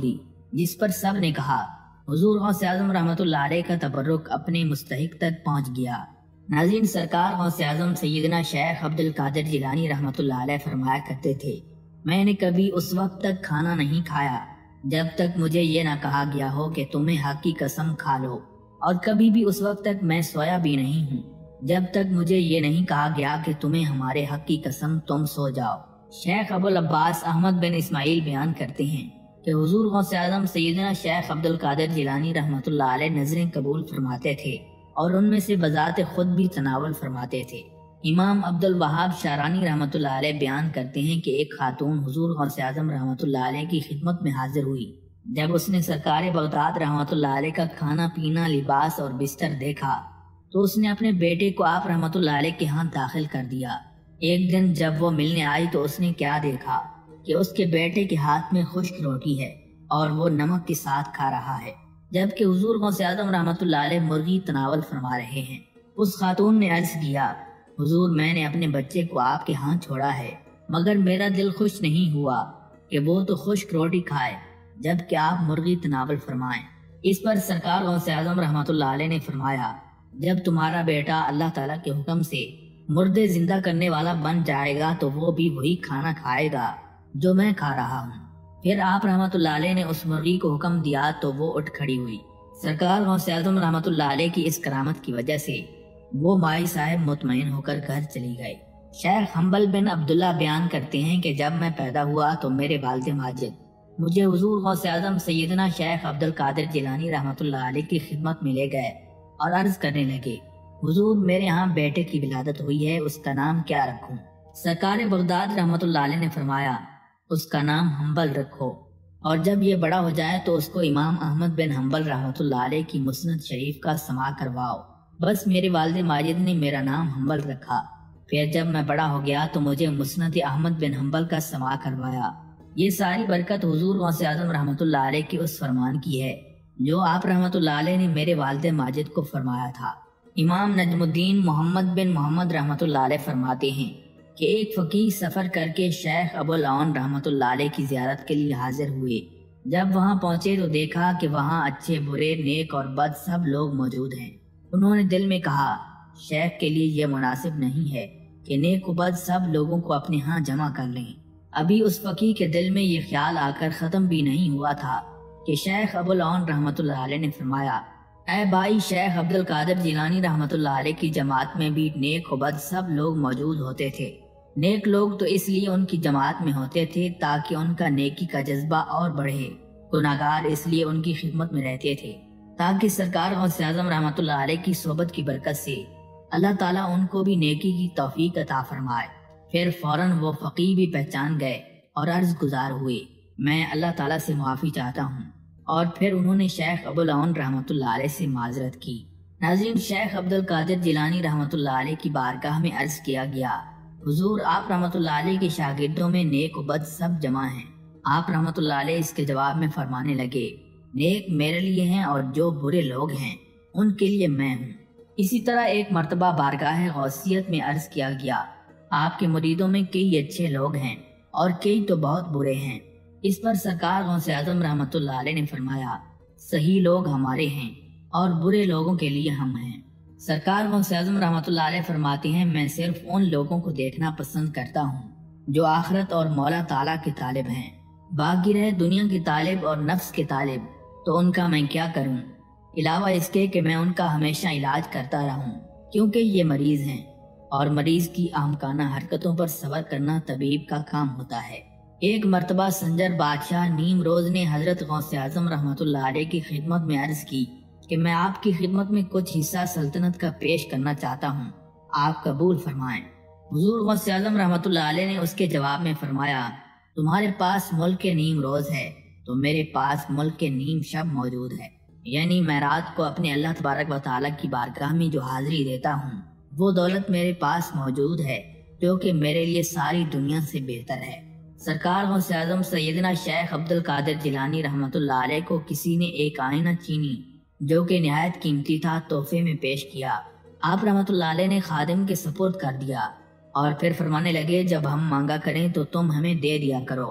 जिस पर सब ने कहा हुजूर गौसे आज़म रहमतुल्लाह अलैह का तबर्रुक अपने मुस्तहिक तक पहुंच गया। नाज़रीन, सरकार गौसे आज़म सैयदना शेख अब्दुल कादिर जिलानी रहमतुल्लाह अलैह फरमाया करते थे, मैंने कभी उस वक्त तक खाना नहीं खाया जब तक मुझे ये ना कहा गया हो कि तुम्हें हक की कसम खा लो, और कभी भी उस वक्त तक मैं सोया भी नहीं हूँ जब तक मुझे ये नहीं कहा गया कि तुम्हें हमारे हक की कसम, तुम सो जाओ। शेख अबुल अब्बास अहमद बिन इस्माइल बयान करते हैं कि हुजूर गौसे आज़म सैयदना शेख अब्दुल कादिर जिलानी रहमतुल्लाह अलैह नजरें कबूल फरमाते थे और उनमें से बजाते खुद भी तनावल फरमाते थे। इमाम अब्दुल वहाब शारानी रहमतुल्लाह अलैह बयान करते हैं कि एक खातून हुजूर गौसे आज़म रहमतुल्लाह अलैह की खिदमत में हाजिर हुई। जब उसने सरकार बगदाद रहमतुल्लाह अलैह का खाना पीना, लिबास और बिस्तर देखा तो उसने अपने बेटे को आप रहमतुल्लाह अलैह के यहाँ दाखिल कर दिया। एक दिन जब वो मिलने आई तो उसने क्या देखा कि उसके बेटे के हाथ में खुश्क रोटी है और वो नमक के साथ खा रहा है, जबकि हुजूर गौसे आज़म रहमतुल्लाह अलैह मुर्गी तनावल फरमा रहे हैं। उस खातून ने अर्ज किया, हुजूर, मैंने अपने बच्चे को आपके हाथ छोड़ा है, मगर मेरा दिल खुश नहीं हुआ कि वो तो खुश्क रोटी खाए जबकि आप मुर्गी तनावल फरमाएं। इस पर सरकार गौसे आज़म रहमतुल्लाह अलैह ने फरमाया, जब तुम्हारा बेटा अल्लाह ताला के हुक्म से मुर्दे जिंदा करने वाला बन जाएगा तो वो भी वही खाना खाएगा जो मैं खा रहा हूँ। फिर आप रहमतुल्लाह अलैह ने उस मुर्गी को हुक्म दिया तो वो उठ खड़ी हुई। सरकार गौसे आज़म रहमतुल्लाह अलैह की इस करामत की वजह से वो माई साहब मुतमईन होकर घर चली गई। शेख हम्बल बिन अब्दुल्ला बयान करते हैं कि जब मैं पैदा हुआ तो मेरे वालिद माजिद मुझे हुजूर गौसे आज़म सैयदना शेख अब्दुल कादिर जिलानी रहमतुल्लाह अलैह की खिदमत में ले गए और अर्ज करने लगे, हुजूर, मेरे यहाँ बेटे की विलादत हुई है, उसका नाम क्या रखूं? सरकार बगदाद रहमतुल्लाह अलैह ने फरमाया, उसका नाम हम्बल रखो, और जब ये बड़ा हो जाए तो उसको इमाम अहमद बिन हम्बल रहमतुल्लाह अलैह की मुस्नद शरीफ का समा करवाओ। बस मेरे वालिद माजिद ने मेरा नाम हम्बल रखा। फिर जब मैं बड़ा हो गया तो मुझे मुस्नद अहमद बिन हम्बल का समा करवाया। ये सारी बरकत हुजूर गौसे आज़म रहमतुल्लाह अलैह की उस फरमान की है जो आप रहमतुल्लाह अलैह ने मेरे वालिद माजिद को फरमाया था। इमाम नजमुद्दीन मोहम्मद बिन मोहम्मद रहमतुल्लाह अलैह फरमाते हैं कि एक फकीह सफ़र करके शेख अबुल औन रहमतुल्लाह अलैह की ज़ियारत के लिए हाजिर हुए। जब वहाँ पहुँचे तो देखा कि वहाँ अच्छे बुरे, नेक और बद सब लोग मौजूद हैं। उन्होंने दिल में कहा, शेख के लिए यह मुनासिब नहीं है कि नेक व बद सब लोगों को अपने यहाँ जमा कर लें। अभी उस फकीह के दिल में ये ख्याल आकर ख़त्म भी नहीं हुआ था कि शेख अबुल औन रहमतुल्लाह अलैह ने फरमाया, ऐ भाई, शेख अब्दुल कादिर जिलानी रहमतुल्लाह अलैह की जमात में भी नेक व बद सब लोग मौजूद होते थे। नेक लोग तो इसलिए उनकी जमात में होते थे ताकि उनका नेकी का जज्बा और बढ़े, गुनाहगार इसलिए उनकी खिदमत में रहते थे ताकि सरकार गौसे आज़म रहमतुल्लाह अलैह की सोबत की बरकत से अल्लाह ताला उनको भी नेकी की तौफीक अता फरमाए। फिर फौरन वो फकीह भी पहचान गए और अर्ज गुजार हुए, मैं अल्लाह ताला से माफ़ी चाहता हूँ। और फिर उन्होंने शेख अबुल औन रहमतुल्लाह अलैह से माजरत की। नाज़रीन, शेख अब्दुल कादिर जिलानी रहमतुल्लाह अलैह की बारगाह में अर्ज किया गया, हुजूर, आप रहमतुल्लाह अलैह के शागिर्दों में नेक व बद सब जमा हैं। आप रहमतुल्लाह अलैह इसके जवाब में फरमाने लगे, नेक मेरे लिए हैं और जो बुरे लोग हैं उनके लिए मैं हूँ। इसी तरह एक मर्तबा बारगाह गौसियत में अर्ज किया गया, आपके मुरीदों में कई अच्छे लोग हैं और कई तो बहुत बुरे हैं। इस पर सरकार गौसे आज़म रहमतुल्लाह अलैह ने फरमाया, सही लोग हमारे हैं और बुरे लोगों के लिए हम हैं। सरकार गौसे आज़म रहमतुल्लाह अलैह फरमाते हैं, मैं सिर्फ उन लोगों को देखना पसंद करता हूँ जो आखिरत और मौला ताला के तालिब हैं। बाकी रहे दुनिया के तालिब और नफ्स के तालिब, तो उनका मैं क्या करूँ, अलावा इसके कि मैं उनका हमेशा इलाज करता रहूँ, क्योंकि ये मरीज हैं और मरीज की आमकाना हरकतों पर सब्र करना तबीब का काम होता है। एक मर्तबा संजर बादशाह नीम रोज ने हजरत गौसे आज़म रहमतुल्लाह अलैह की खिदमत में अर्ज की कि मैं आपकी खिदमत में कुछ हिस्सा सल्तनत का पेश करना चाहता हूँ, आप कबूल फरमाएं। हुजूर गौसे आज़म रहमतुल्लाह अलैह ने उसके जवाब में फरमाया, तुम्हारे पास मुल्क के नीम रोज है तो मेरे पास मुल्क के नीम शब मौजूद है। यानी मैं रात को अपने अल्लाह तबारक व तआला की बारगाह में जो हाजिरी देता हूँ वो दौलत मेरे पास मौजूद है जो कि मेरे लिए सारी दुनिया से बेहतर है। सरकार गौसे आज़म सैयदना शेख अब्दुल कादिर जिलानी रहमतुल्लाह अलैह को किसी ने एक आईना चीनी जो कि निहायत कीमती था तोहफे में पेश किया। आप रहमतुल्लाह अलैह ने खादिम के सपुर्द कर दिया और फिर फरमाने लगे, जब हम मांगा करें तो तुम हमें दे दिया करो।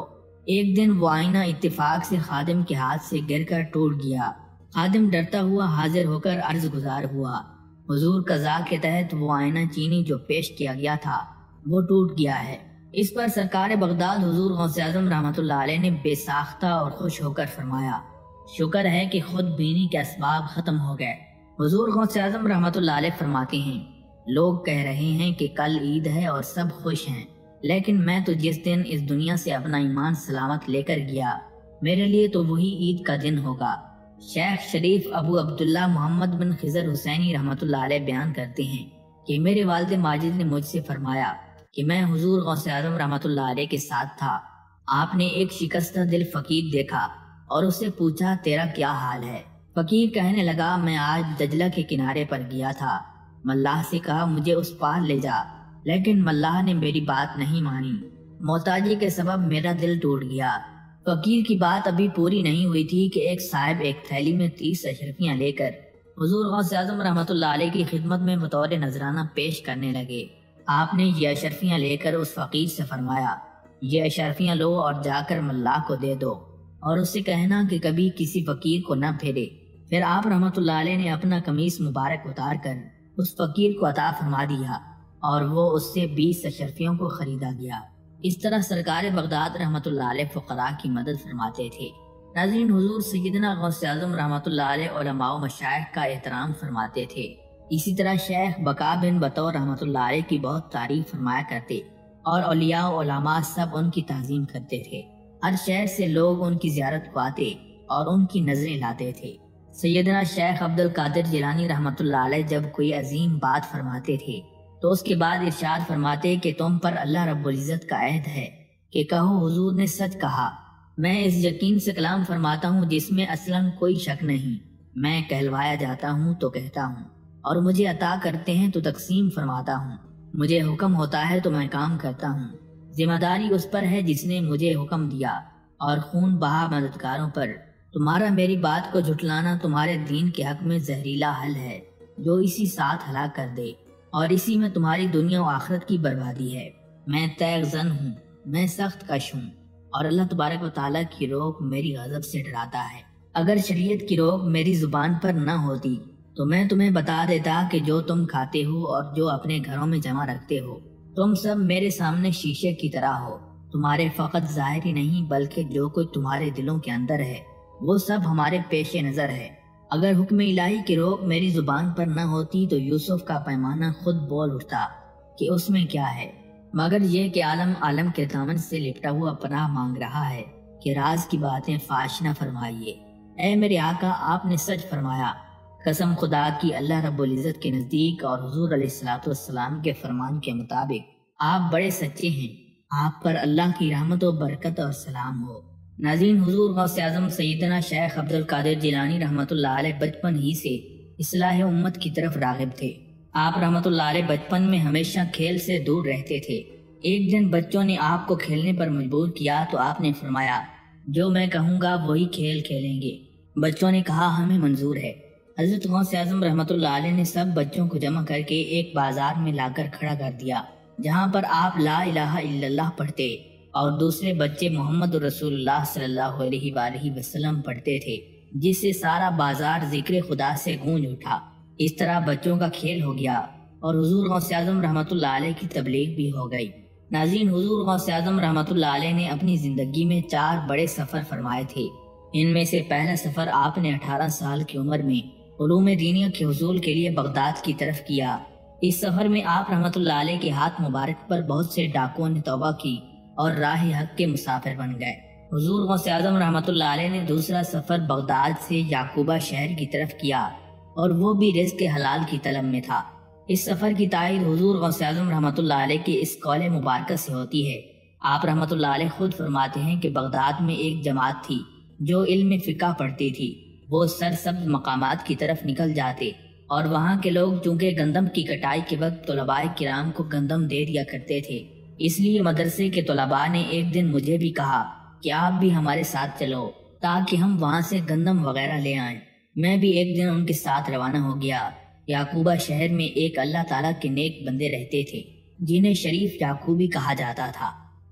ایک دن وہ آئینہ اتفاق سے خادم کے ہاتھ سے گر کر ٹوٹ گیا۔ خادم ڈرتا ہوا حاضر ہو کر عرض گزار ہوا، حضور قضا کے تحت وہ آئینہ چینی جو پیش کیا گیا تھا وہ ٹوٹ گیا ہے۔ اس پر سرکار بغداد حضور غوث اعظم رحمۃ اللہ علیہ نے بے ساختہ اور خوش ہو کر فرمایا، شکر ہے کہ خود بینی کے اسباب ختم ہو گئے۔ حضور غوث اعظم رحمۃ اللہ علیہ فرماتے ہیں، لوگ کہہ رہے ہیں کہ کل عید ہے اور سب خوش ہیں، لیکن میں تو جس دن اس دنیا سے اپنا ایمان سلامت لے کر گیا، میرے لیے تو وہی عید کا دن ہوگا۔ شیخ شریف ابو عبداللہ محمد بن خضر حسینی رحمۃ اللہ علیہ بیان کرتے ہیں کہ میرے والد ماجد نے مجھ سے فرمایا کہ میں حضور غوث اعظم رحمۃ اللہ علیہ کے ساتھ تھا۔ آپ نے ایک شکستہ دل فقیر دیکھا اور اس سے پوچھا، تیرا کیا حال ہے؟ فقیر کہنے لگا، میں آج دجلہ کے کنارے پر گیا تھا، ملاح سے کہا مجھے اس پار لے جا، لیکن ملاح نے میری بات نہیں مانی، محتاجی کے سبب میرا دل ٹوٹ گیا۔ فقیر کی بات ابھی پوری نہیں ہوئی تھی کہ ایک صاحب ایک تھیلی میں 30 اشرفیاں لے کر حضور غوث اعظم رحمۃ اللہ علیہ کی خدمت میں بطور نذرانہ پیش کرنے لگے۔ آپ نے یہ اشرفیاں لے کر اس فقیر سے فرمایا، یہ اشرفیاں لو اور جا کر ملاح کو دے دو اور اس سے کہنا کہ کبھی کسی فقیر کو نہ پھیرے۔ پھر آپ رحمۃ اللہ علیہ نے اپنا قمیص مبارک اتار کر اس فقیر کو عطا فرما دیا اور وہ اس سے 20 اشرفیوں کو خریدا گیا۔ اس طرح سرکار بغداد رحمۃ اللہ علیہ فقراء کی مدد فرماتے تھے۔ ناظرین، حضور سیدنا غوث اعظم رحمۃ اللہ علیہ علماء و مشائخ کا احترام فرماتے تھے۔ اسی طرح شیخ بقا بن بطور رحمۃ اللہ علیہ کی بہت تعریف فرمایا کرتے اور اولیاء و علماء سب ان کی تعظیم کرتے تھے۔ ہر شہر سے لوگ ان کی زیارت کو آتے اور ان کی نظریں لاتے تھے۔ سیدنا شیخ عبد القادر جیلانی رحمۃ اللہ علیہ جب کوئی عظیم بات فرماتے تھے تو اس کے بعد ارشاد فرماتے کہ تم پر اللہ رب العزت کا عہد ہے کہ کہو حضور نے سچ کہا۔ میں اس یقین سے کلام فرماتا ہوں جس میں اصلاً کوئی شک نہیں، میں کہلوایا جاتا ہوں تو کہتا ہوں، اور مجھے عطا کرتے ہیں تو تقسیم فرماتا ہوں، مجھے حکم ہوتا ہے تو میں کام کرتا ہوں۔ ذمہ داری اس پر ہے جس نے مجھے حکم دیا اور خون بہا مددگاروں پر۔ تمہارا میری بات کو جھٹلانا تمہارے دین کے حق میں زہریلا حل ہے جو اسی ساتھ ہلاک کر دے، اور اسی میں تمہاری دنیا و آخرت کی بربادی ہے۔ میں تیغ زن ہوں، میں سخت کش ہوں، اور اللہ تبارک و تعالیٰ کی روک میری غضب سے ڈراتا ہے۔ اگر شریعت کی روک میری زبان پر نہ ہوتی تو میں تمہیں بتا دیتا کہ جو تم کھاتے ہو اور جو اپنے گھروں میں جمع رکھتے ہو، تم سب میرے سامنے شیشے کی طرح ہو، تمہارے فقط ظاہری نہیں بلکہ جو کچھ تمہارے دلوں کے اندر ہے وہ سب ہمارے پیش نظر ہے۔ اگر حکم الہی کی روک میری زبان پر نہ ہوتی تو یوسف کا پیمانہ خود بول اٹھتا کہ اس میں کیا ہے، مگر یہ کہ عالم کے دامن سے لپٹا ہوا پناہ مانگ رہا ہے کہ راز کی باتیں فاش نہ فرمائیے۔ اے میرے آقا، آپ نے سچ فرمایا، قسم خدا کی اللہ رب العزت کے نزدیک اور حضور علیہ الصلوۃ والسلام کے فرمان کے مطابق آپ بڑے سچے ہیں، آپ پر اللہ کی رحمت و برکت اور سلام ہو۔ ناظرین، حضور غوث اعظم سیدنا شیخ عبد القادر جیلانی رحمۃ اللہ علیہ بچپن ہی سے اصلاح امت کی طرف راغب تھے۔ آپ رحمۃ اللہ علیہ بچپن میں ہمیشہ کھیل سے دور رہتے تھے۔ ایک دن بچوں نے آپ کو کھیلنے پر مجبور کیا تو آپ نے فرمایا، جو میں کہوں گا وہی کھیل کھیلیں گے۔ بچوں نے کہا، ہمیں منظور ہے۔ حضرت غوث اعظم رحمۃ اللہ علیہ نے سب بچوں کو جمع کر کے ایک بازار میں لا کر کھڑا کر دیا جہاں پر آپ لا الہ الا اللہ پڑھتے اور دوسرے بچے محمد رسول اللہ صلی اللہ علیہ وآلہ وسلم پڑھتے تھے، جس سے سارا بازار ذکر خدا سے گونج اٹھا۔ اس طرح بچوں کا کھیل ہو گیا اور حضور غوث اعظم رحمۃ اللہ علیہ کی تبلیغ بھی ہو گئی۔ ناظرین، حضور غوث اعظم رحمۃ اللہ علیہ نے اپنی زندگی میں 4 بڑے سفر فرمائے تھے۔ ان میں سے پہلا سفر آپ نے 18 سال کی عمر میں علوم دینیہ کے حصول کے لیے بغداد کی طرف کیا۔ اس سفر میں آپ رحمۃ اللہ علیہ کے ہاتھ مبارک پر بہت سے ڈاکوؤں نے توبہ کی اور راہ حق کے مسافر بن گئے۔ حضور غوث اعظم رحمۃ اللہ علیہ نے دوسرا سفر بغداد سے یعقوبہ شہر کی طرف کیا اور وہ بھی رزق حلال کی طلب میں تھا۔ اس سفر کی تائید حضور غوث اعظم رحمۃ اللہ علیہ کی اس قول مبارکہ سے ہوتی ہے۔ آپ رحمۃ اللہ علیہ خود فرماتے ہیں کہ بغداد میں ایک جماعت تھی جو علم فقہ پڑھتی تھی، وہ سرسبز مقامات کی طرف نکل جاتے اور وہاں کے لوگ چونکہ گندم کی کٹائی کے وقت طلباء کرام کو گندم دے دیا کرتے تھے، اس لیے مدرسے کے طلباء نے ایک دن مجھے بھی کہا کہ آپ بھی ہمارے ساتھ چلو تاکہ ہم وہاں سے گندم وغیرہ لے آئیں۔ میں بھی ایک دن ان کے ساتھ روانہ ہو گیا۔ یعقوبہ شہر میں ایک اللہ تعالیٰ کے نیک بندے رہتے تھے جنہیں شریف یعقوبی کہا جاتا تھا۔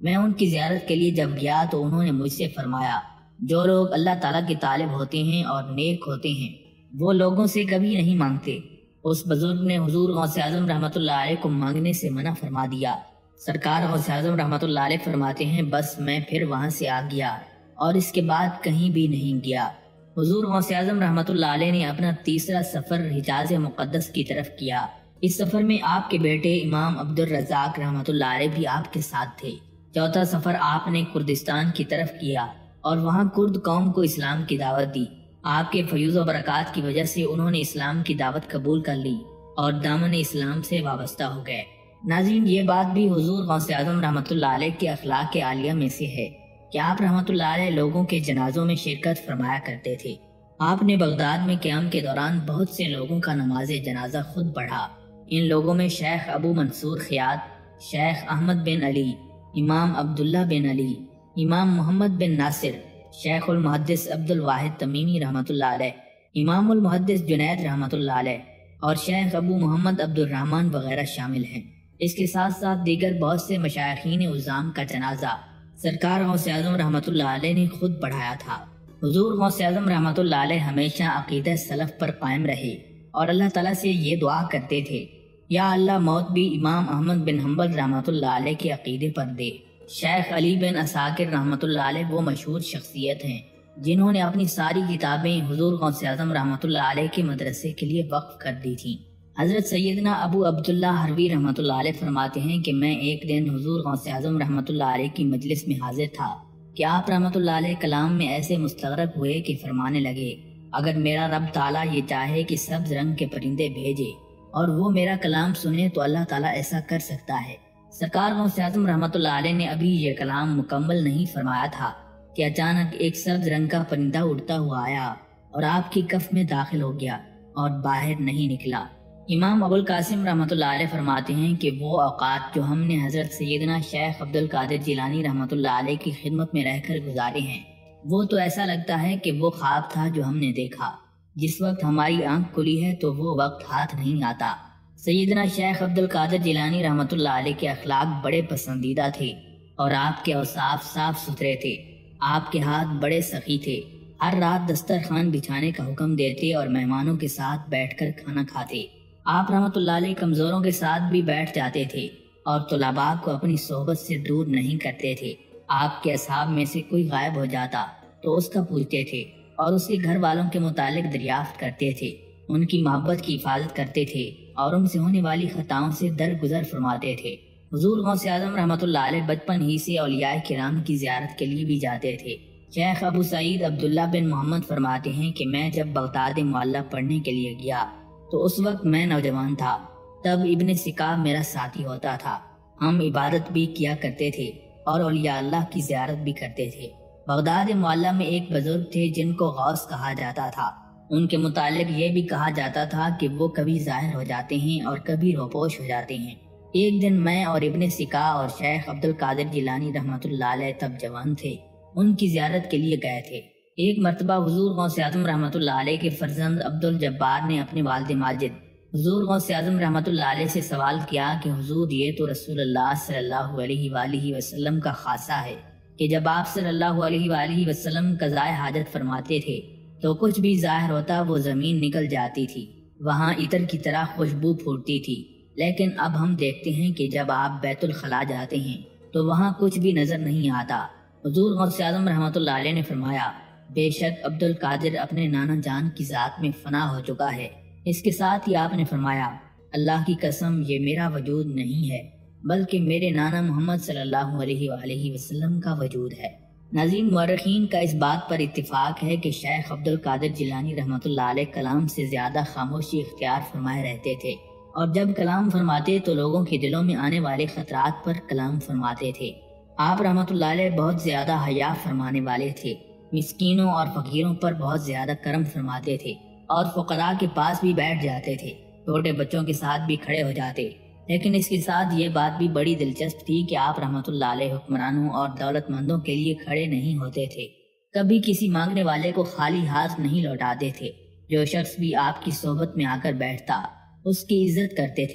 میں ان کی زیارت کے لیے جب گیا تو انہوں نے مجھ سے فرمایا جو لوگ اللہ تعالیٰ کے طالب ہوتے ہیں اور نیک ہوتے ہیں وہ لوگوں سے کبھی نہیں مانگتے۔ اس بزرگ نے حضور غوث اعظم رحمۃ اللہ علیہ کو مانگنے سے منع فرما دیا۔ سرکار غوث اعظم رحمۃ اللہ علیہ فرماتے ہیں بس میں پھر وہاں سے آ گیا اور اس کے بعد کہیں بھی نہیں گیا۔ حضور غوث اعظم رحمۃ اللہ علیہ نے اپنا تیسرا سفر حجاز مقدس کی طرف کیا۔ اس سفر میں آپ کے بیٹے امام عبد الرزاق رحمۃ اللہ علیہ بھی آپ کے ساتھ تھے۔ چوتھا سفر آپ نے کردستان کی طرف کیا اور وہاں کرد قوم کو اسلام کی دعوت دی۔ آپ کے فیوز و برکات کی وجہ سے انہوں نے اسلام کی دعوت قبول کر لی اور دامن اسلام سے وابستہ ہو گئے۔ ناظرین، یہ بات بھی حضور غوث اعظم رحمۃ اللہ علیہ کے اخلاق عالیہ میں سے ہے کہ آپ رحمۃ اللہ علیہ لوگوں کے جنازوں میں شرکت فرمایا کرتے تھے۔ آپ نے بغداد میں قیام کے دوران بہت سے لوگوں کا نماز جنازہ خود پڑھا۔ ان لوگوں میں شیخ ابو منصور خیاط، شیخ احمد بن علی، امام عبداللہ بن علی، امام محمد بن ناصر، شیخ المحدث عبد الواحد تمیمی رحمۃ اللہ علیہ، امام المحدث جنید رحمۃ اللہ علیہ اور شیخ ابو محمد عبد الرحمن وغیرہ شامل ہیں۔ اس کے ساتھ ساتھ دیگر بہت سے مشائخین عظام کا جنازہ سرکار غوث اعظم رحمۃ اللہ علیہ نے خود پڑھایا تھا۔ حضور غوث اعظم رحمۃ اللہ علیہ ہمیشہ عقیدہ سلف پر قائم رہے اور اللہ تعالیٰ سے یہ دعا کرتے تھے یا اللہ موت بھی امام احمد بن حنبل رحمۃ اللہ علیہ کے عقیدے پر دے۔ شیخ علی بن عساکر رحمۃ اللہ علیہ وہ مشہور شخصیت ہیں جنہوں نے اپنی ساری کتابیں حضور غوث اعظم رحمۃ اللہ علیہ کے مدرسے کے لیے وقف کر دی تھیں۔ حضرت سیدنا ابو عبداللہ حروی رحمۃ اللہ علیہ فرماتے ہیں کہ میں ایک دن حضور غوث اعظم رحمۃ اللہ علیہ کی مجلس میں حاضر تھا کہ آپ رحمۃ اللہ علیہ کلام میں ایسے مستغرق ہوئے کہ فرمانے لگے اگر میرا رب تعالیٰ یہ چاہے کہ سبز رنگ کے پرندے بھیجے اور وہ میرا کلام سنے تو اللہ تعالیٰ ایسا کر سکتا ہے۔ سرکار غوث اعظم رحمۃ اللہ علیہ نے ابھی یہ کلام مکمل نہیں فرمایا تھا کہ اچانک ایک سبز رنگ کا پرندہ اڑتا ہوا آیا اور آپ کی کف میں داخل ہو گیا اور باہر نہیں نکلا۔ امام ابو القاسم رحمۃ اللہ علیہ فرماتے ہیں کہ وہ اوقات جو ہم نے حضرت سیدنا شیخ عبد القادر جیلانی رحمۃ اللہ علیہ کی خدمت میں رہ کر گزارے ہیں وہ تو ایسا لگتا ہے کہ وہ خواب تھا جو ہم نے دیکھا۔ جس وقت ہماری آنکھ کھلی ہے تو وہ وقت ہاتھ نہیں آتا۔ سیدنا شیخ عبد القادر جیلانی رحمۃ اللہ علیہ کے اخلاق بڑے پسندیدہ تھے اور آپ کے اوصاف صاف ستھرے تھے۔ آپ کے ہاتھ بڑے سخی تھے۔ ہر رات دسترخوان بچھانے کا حکم دیتے اور مہمانوں کے ساتھ بیٹھ کر کھانا کھاتے۔ آپ رحمۃ اللہ علیہ کمزوروں کے ساتھ بھی بیٹھ جاتے تھے اور طلباء کو اپنی صحبت سے دور نہیں کرتے تھے۔ آپ کے اصحاب میں سے کوئی غائب ہو جاتا تو اس کا پوچھتے تھے اور اس کے گھر والوں کے متعلق دریافت کرتے تھے، ان کی محبت کی حفاظت کرتے تھے اور ان سے ہونے والی خطاؤں سے درگزر فرماتے تھے۔ حضور غوث اعظم رحمۃ اللہ علیہ بچپن ہی سے اولیاء کرام کی زیارت کے لیے بھی جاتے تھے۔ شیخ ابو سعید عبداللہ بن محمد فرماتے ہیں کہ میں جب بغداد معلیٰ پڑھنے کے لیے گیا تو اس وقت میں نوجوان تھا۔ تب ابن سکا میرا ساتھی ہوتا تھا۔ ہم عبادت بھی کیا کرتے تھے اور اولیاء اللہ کی زیارت بھی کرتے تھے۔ بغداد معلیٰ میں ایک بزرگ تھے جن کو غوث کہا جاتا تھا۔ ان کے متعلق یہ بھی کہا جاتا تھا کہ وہ کبھی ظاہر ہو جاتے ہیں اور کبھی روپوش ہو جاتے ہیں۔ ایک دن میں اور ابن سکا اور شیخ عبد القادر جیلانی رحمۃ اللہ علیہ تب جوان تھے، ان کی زیارت کے لیے گئے تھے۔ ایک مرتبہ حضور غوث اعظم رحمۃ اللہ علیہ کے فرزند عبد الجبار نے اپنے والد ماجد حضور غوث اعظم رحمۃ اللہ علیہ سے سوال کیا کہ حضور یہ تو رسول اللہ صلی اللہ علیہ وآلہ وسلم کا خاصہ ہے کہ جب آپ صلی اللہ علیہ وآلہ وسلم قضائے حاجت فرماتے تھے تو کچھ بھی ظاہر ہوتا وہ زمین نکل جاتی تھی، وہاں عطر کی طرح خوشبو پھوٹتی تھی، لیکن اب ہم دیکھتے ہیں کہ جب آپ بیت الخلاء جاتے ہیں تو وہاں کچھ بھی نظر نہیں آتا۔ حضور غوث اعظم رحمۃ اللہ علیہ نے فرمایا بے شک عبد القادر اپنے نانا جان کی ذات میں فنا ہو چکا ہے۔ اس کے ساتھ ہی آپ نے فرمایا اللہ کی قسم یہ میرا وجود نہیں ہے بلکہ میرے نانا محمد صلی اللہ علیہ وآلہ وسلم کا وجود ہے۔ ناظرین، مورخین کا اس بات پر اتفاق ہے کہ شیخ عبد القادر جیلانی رحمۃ اللہ علیہ کلام سے زیادہ خاموشی اختیار فرمائے رہتے تھے اور جب کلام فرماتے تو لوگوں کے دلوں میں آنے والے خطرات پر کلام فرماتے تھے۔ آپ رحمۃ اللہ علیہ بہت زیادہ حیا فرمانے والے تھے، مسکینوں اور فقیروں پر بہت زیادہ کرم فرماتے تھے اور فقراء کے پاس بھی بیٹھ جاتے تھے، چھوٹے بچوں کے ساتھ بھی کھڑے ہو جاتے۔ لیکن اس کے ساتھ یہ بات بھی بڑی دلچسپ تھی کہ آپ رحمۃ اللہ علیہ حکمرانوں اور دولت مندوں کے لیے کھڑے نہیں ہوتے تھے، کبھی کسی مانگنے والے کو خالی ہاتھ نہیں لوٹاتے تھے۔ جو شخص بھی آپ کی صحبت میں آ کر بیٹھتا اس کی عزت کرتے تھے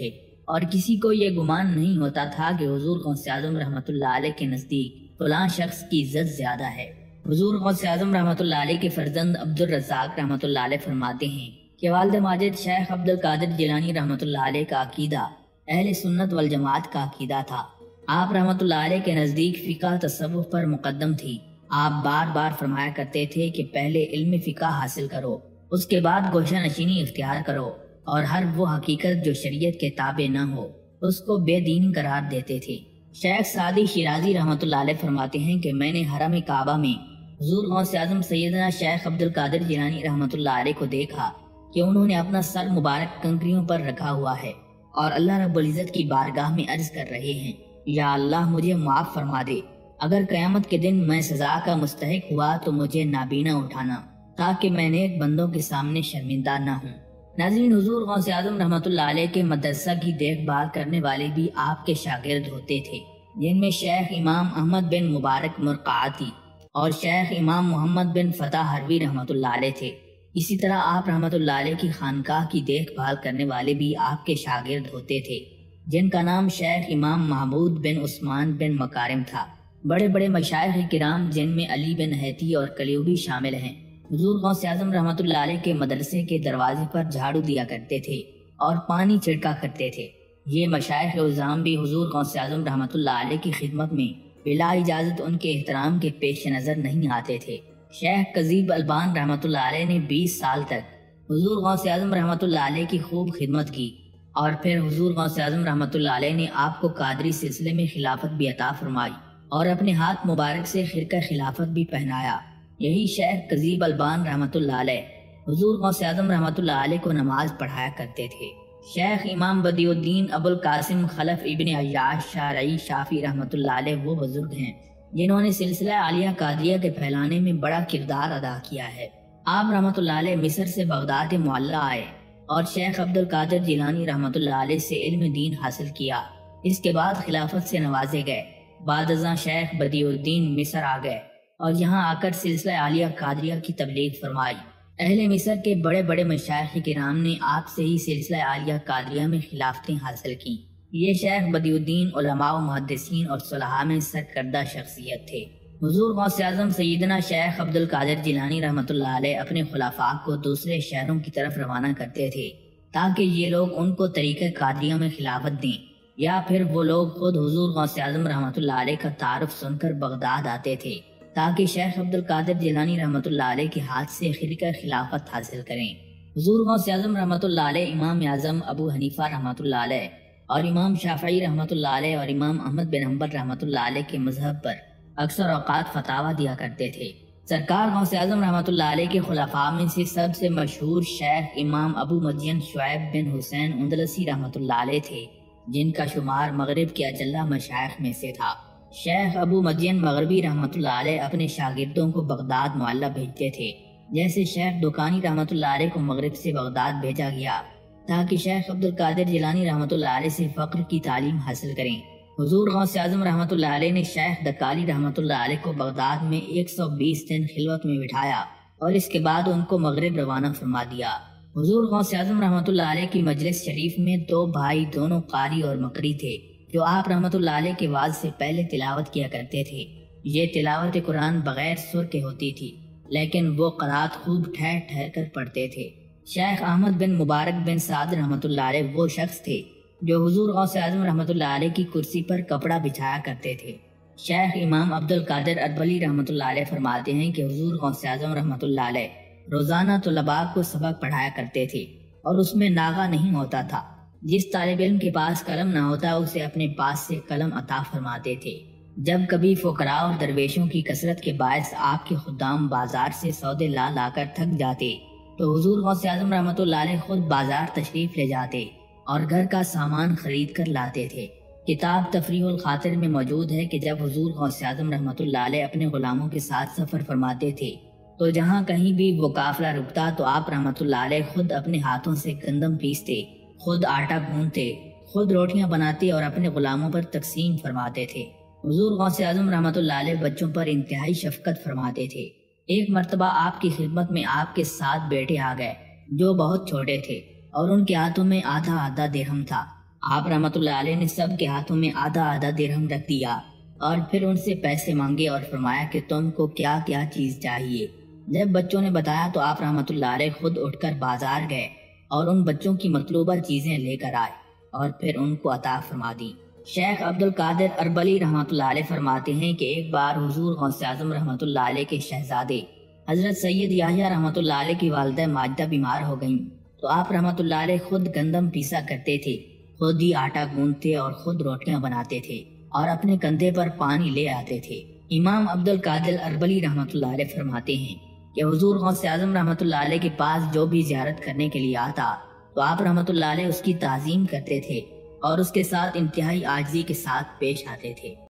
اور کسی کو یہ گمان نہیں ہوتا تھا کہ حضور غوث اعظم رحمۃ اللہ علیہ کے نزدیک فلاں شخص کی عزت زیادہ ہے۔ حضور غوث اعظم رحمۃ اللہ علیہ کے فرزند عبد الرزاق رحمۃ اللہ علیہ فرماتے ہیں کہ والد ماجد شیخ عبد القادر جیلانی رحمۃ اللہ علیہ کا عقیدہ اہل سنت والجماعت کا عقیدہ تھا۔ آپ رحمۃ اللہ علیہ کے نزدیک فقہ تصوف پر مقدم تھی۔ آپ بار بار فرمایا کرتے تھے کہ پہلے علم فقہ حاصل کرو، اس کے بعد گوشہ نشینی اختیار کرو، اور ہر وہ حقیقت جو شریعت کے تابع نہ ہو اس کو بے دین قرار دیتے تھے۔ شیخ سعدی شیرازی رحمۃ اللہ علیہ فرماتے ہیں کہ میں نے حرم کعبہ میں حضور غوث اعظم سیدنا شیخ عبد القادر جیلانی رحمۃ اللہ علیہ کو دیکھا کہ انہوں نے اپنا سر مبارک کنکریوں پر رکھا ہوا ہے اور اللہ رب العزت کی بارگاہ میں عرض کر رہے ہیں، یا اللہ مجھے معاف فرما دے، اگر قیامت کے دن میں سزا کا مستحق ہوا تو مجھے نابینا اٹھانا تاکہ میں نیک بندوں کے سامنے شرمندہ نہ ہوں۔ ناظرین، حضور غوث اعظم رحمۃ اللہ علیہ کے مدرسہ کی دیکھ بھال کرنے والے بھی آپ کے شاگرد ہوتے تھے، جن میں شیخ امام احمد بن مبارک مرقعاتی اور شیخ امام محمد بن فتح حروی رحمۃ اللہ علیہ تھے۔ اسی طرح آپ رحمۃ اللہ علیہ کی خانقاہ کی دیکھ بھال کرنے والے بھی آپ کے شاگرد ہوتے تھے، جن کا نام شیخ امام محمود بن عثمان بن مکارم تھا۔ بڑے بڑے مشائخ کرام جن میں علی بن حیتی اور کلیوبی شامل ہیں، حضور غوث اعظم رحمۃ اللہ علیہ کے مدرسے کے دروازے پر جھاڑو دیا کرتے تھے اور پانی چھڑکا کرتے تھے۔ یہ مشائخ عظام بھی حضور غوث اعظم رحمۃ اللہ علیہ کی خدمت میں بلا اجازت ان کے احترام کے پیش نظر نہیں آتے تھے۔ شیخ قضیب البان رحمۃ اللہ علیہ نے 20 سال تک حضور غوث اعظم رحمۃ اللہ علیہ کی خوب خدمت کی، اور پھر حضور غوث اعظم رحمۃ اللہ علیہ نے آپ کو قادری سلسلے میں خلافت بھی عطا فرمائی اور اپنے ہاتھ مبارک سے خرقہ خلافت بھی پہنایا۔ یہی شیخ قضیب البان رحمۃ اللہ علیہ حضور غوث اعظم رحمۃ اللہ علیہ کو نماز پڑھایا کرتے تھے۔ شیخ امام بدیع الدین ابو القاسم خلف ابن عیاش شارعی شافی رحمۃ اللہ علیہ وہ بزرگ ہیں جنہوں نے سلسلہ عالیہ قادریہ کے پھیلانے میں بڑا کردار ادا کیا ہے۔ آپ رحمۃ اللہ علیہ مصر سے بغداد معلیٰ آئے اور شیخ عبد القادر جیلانی رحمۃ اللہ علیہ سے علم دین حاصل کیا۔ اس کے بعد خلافت سے نوازے گئے۔ بعد ازاں شیخ بدیع الدین مصر آ گئے اور یہاں آ کر سلسلہ عالیہ قادریہ کی تبلیغ فرمائی۔ اہل مصر کے بڑے بڑے مشائخ کرام نے آپ سے ہی سلسلہ عالیہ قادریہ میں خلافتیں حاصل کی۔ یہ شیخ بدیع الدین علماء و محدثین اور صلحاء میں سرکردہ شخصیت تھے۔ حضور غوث اعظم سیدنا شیخ عبد القادر جیلانی رحمۃ اللہ علیہ اپنے خلفاء کو دوسرے شہروں کی طرف روانہ کرتے تھے تاکہ یہ لوگ ان کو طریقہ قادریہ میں خلافت دیں، یا پھر وہ لوگ خود حضور غوث اعظم رحمۃ اللہ علیہ کا تعارف سن کر بغداد آتے تھے تاکہ شیخ عبد القادر جیلانی رحمۃ اللہ علیہ کے ہاتھ سے خرقہ خلافت حاصل کریں۔ حضور غوث اعظم رحمۃ اللہ علیہ امام اعظم ابو حنیفہ رحمۃ اللہ علیہ اور امام شافعی رحمۃ اللہ علیہ اور امام احمد بن حنبل رحمۃ اللہ علیہ کے مذہب پر اکثر اوقات فتاویٰ دیا کرتے تھے۔ سرکار غوث اعظم رحمۃ اللہ علیہ کے خلفاء میں سے سب سے مشہور شیخ امام ابو مدین شعیب بن حسین اندلسی رحمۃ اللہ علیہ تھے، جن کا شمار مغرب کے اجلہ مشائخ میں سے تھا۔ شیخ ابو مدین مغربی رحمۃ اللہ علیہ اپنے شاگردوں کو بغداد معلیٰ بھیجتے تھے، جیسے شیخ دکانی رحمۃ اللہ علیہ کو مغرب سے بغداد بھیجا گیا تاکہ شیخ عبد القادر جیلانی رحمۃ اللہ علیہ سے فقر کی تعلیم حاصل کریں۔ حضور غوث اعظم رحمۃ اللہ علیہ نے شیخ دکالی رحمۃ اللہ علیہ کو بغداد میں 120 دن خلوت میں بٹھایا اور اس کے بعد ان کو مغرب روانہ فرما دیا۔ حضور غوث اعظم رحمۃ اللہ علیہ کی مجلس شریف میں 2 بھائی دونوں قاری اور مقری تھے جو آپ رحمۃ اللہ علیہ کے واز سے پہلے تلاوت کیا کرتے تھے۔ یہ تلاوت قرآن بغیر سر کے ہوتی تھی، لیکن وہ قرات خوب ٹھہر ٹھہر کر پڑھتے تھے۔ شیخ احمد بن مبارک بن سعد رحمۃ اللہ علیہ وہ شخص تھے جو حضور غوث اعظم رحمۃ اللہ علیہ کی کرسی پر کپڑا بچھایا کرتے تھے۔ شیخ امام عبد القادر اربلی رحمۃ اللہ علیہ فرماتے ہیں کہ حضور غوث اعظم رحمۃ اللہ علیہ روزانہ طلباء کو سبق پڑھایا کرتے تھے اور اس میں ناغہ نہیں ہوتا تھا۔ جس طالب علم کے پاس قلم نہ ہوتا اسے اپنے پاس سے قلم عطا فرماتے تھے۔ جب کبھی فقراء اور درویشوں کی کثرت کے باعث آپ کے خدام بازار سے سودے لا کر تھک جاتے تو حضور غوث اعظم رحمۃ اللہ علیہ خود بازار تشریف لے جاتے اور گھر کا سامان خرید کر لاتے تھے۔ کتاب تفریح الخاطر میں موجود ہے کہ جب حضور غوث اعظم رحمۃ اللہ علیہ اپنے غلاموں کے ساتھ سفر فرماتے تھے تو جہاں کہیں بھی وہ قافلہ رکتا تو آپ رحمۃ اللہ علیہ خود اپنے ہاتھوں سے گندم پیستے، خود آٹا گھونتے، خود روٹیاں بناتے اور اپنے غلاموں پر تقسیم فرماتے تھے۔ حضور غوث اعظم رحمۃ اللہ علیہ بچوں پر انتہائی شفقت فرماتے تھے۔ ایک مرتبہ آپ کی خدمت میں آپ کے 7 بیٹے آ گئے جو بہت چھوٹے تھے اور ان کے ہاتھوں میں آدھا درہم تھا۔ آپ رحمۃ اللہ علیہ نے سب کے ہاتھوں میں آدھا آدھا درہم رکھ دیا اور پھر ان سے پیسے مانگے اور فرمایا کہ تم کو کیا کیا چیز چاہیے۔ جب بچوں نے بتایا تو آپ رحمۃ اللہ علیہ خود اٹھ کر بازار گئے اور ان بچوں کی مطلوبہ چیزیں لے کر آئے اور پھر ان کو عطا فرما دی۔ شیخ عبد القادر اربلی رحمۃ اللہ علیہ فرماتے ہیں کہ ایک بار حضور غوث اعظم رحمۃ اللہ علیہ کے شہزادے حضرت سید یحییٰ رحمۃ اللہ علیہ کی والدہ ماجدہ بیمار ہو گئیں تو آپ رحمۃ اللہ علیہ خود گندم پیسا کرتے تھے، خود ہی آٹا گوندتے اور خود روٹیاں بناتے تھے اور اپنے کندھے پر پانی لے آتے تھے۔ امام عبد القادر اربلی رحمۃ اللہ علیہ فرماتے ہیں کہ حضور غوث اعظم رحمۃ اللہ علیہ کے پاس جو بھی زیارت کرنے کے لیے آتا تو آپ رحمۃ اللہ علیہ اس کی تعظیم کرتے تھے اور اس کے ساتھ انتہائی عاجزی کے ساتھ پیش آتے تھے۔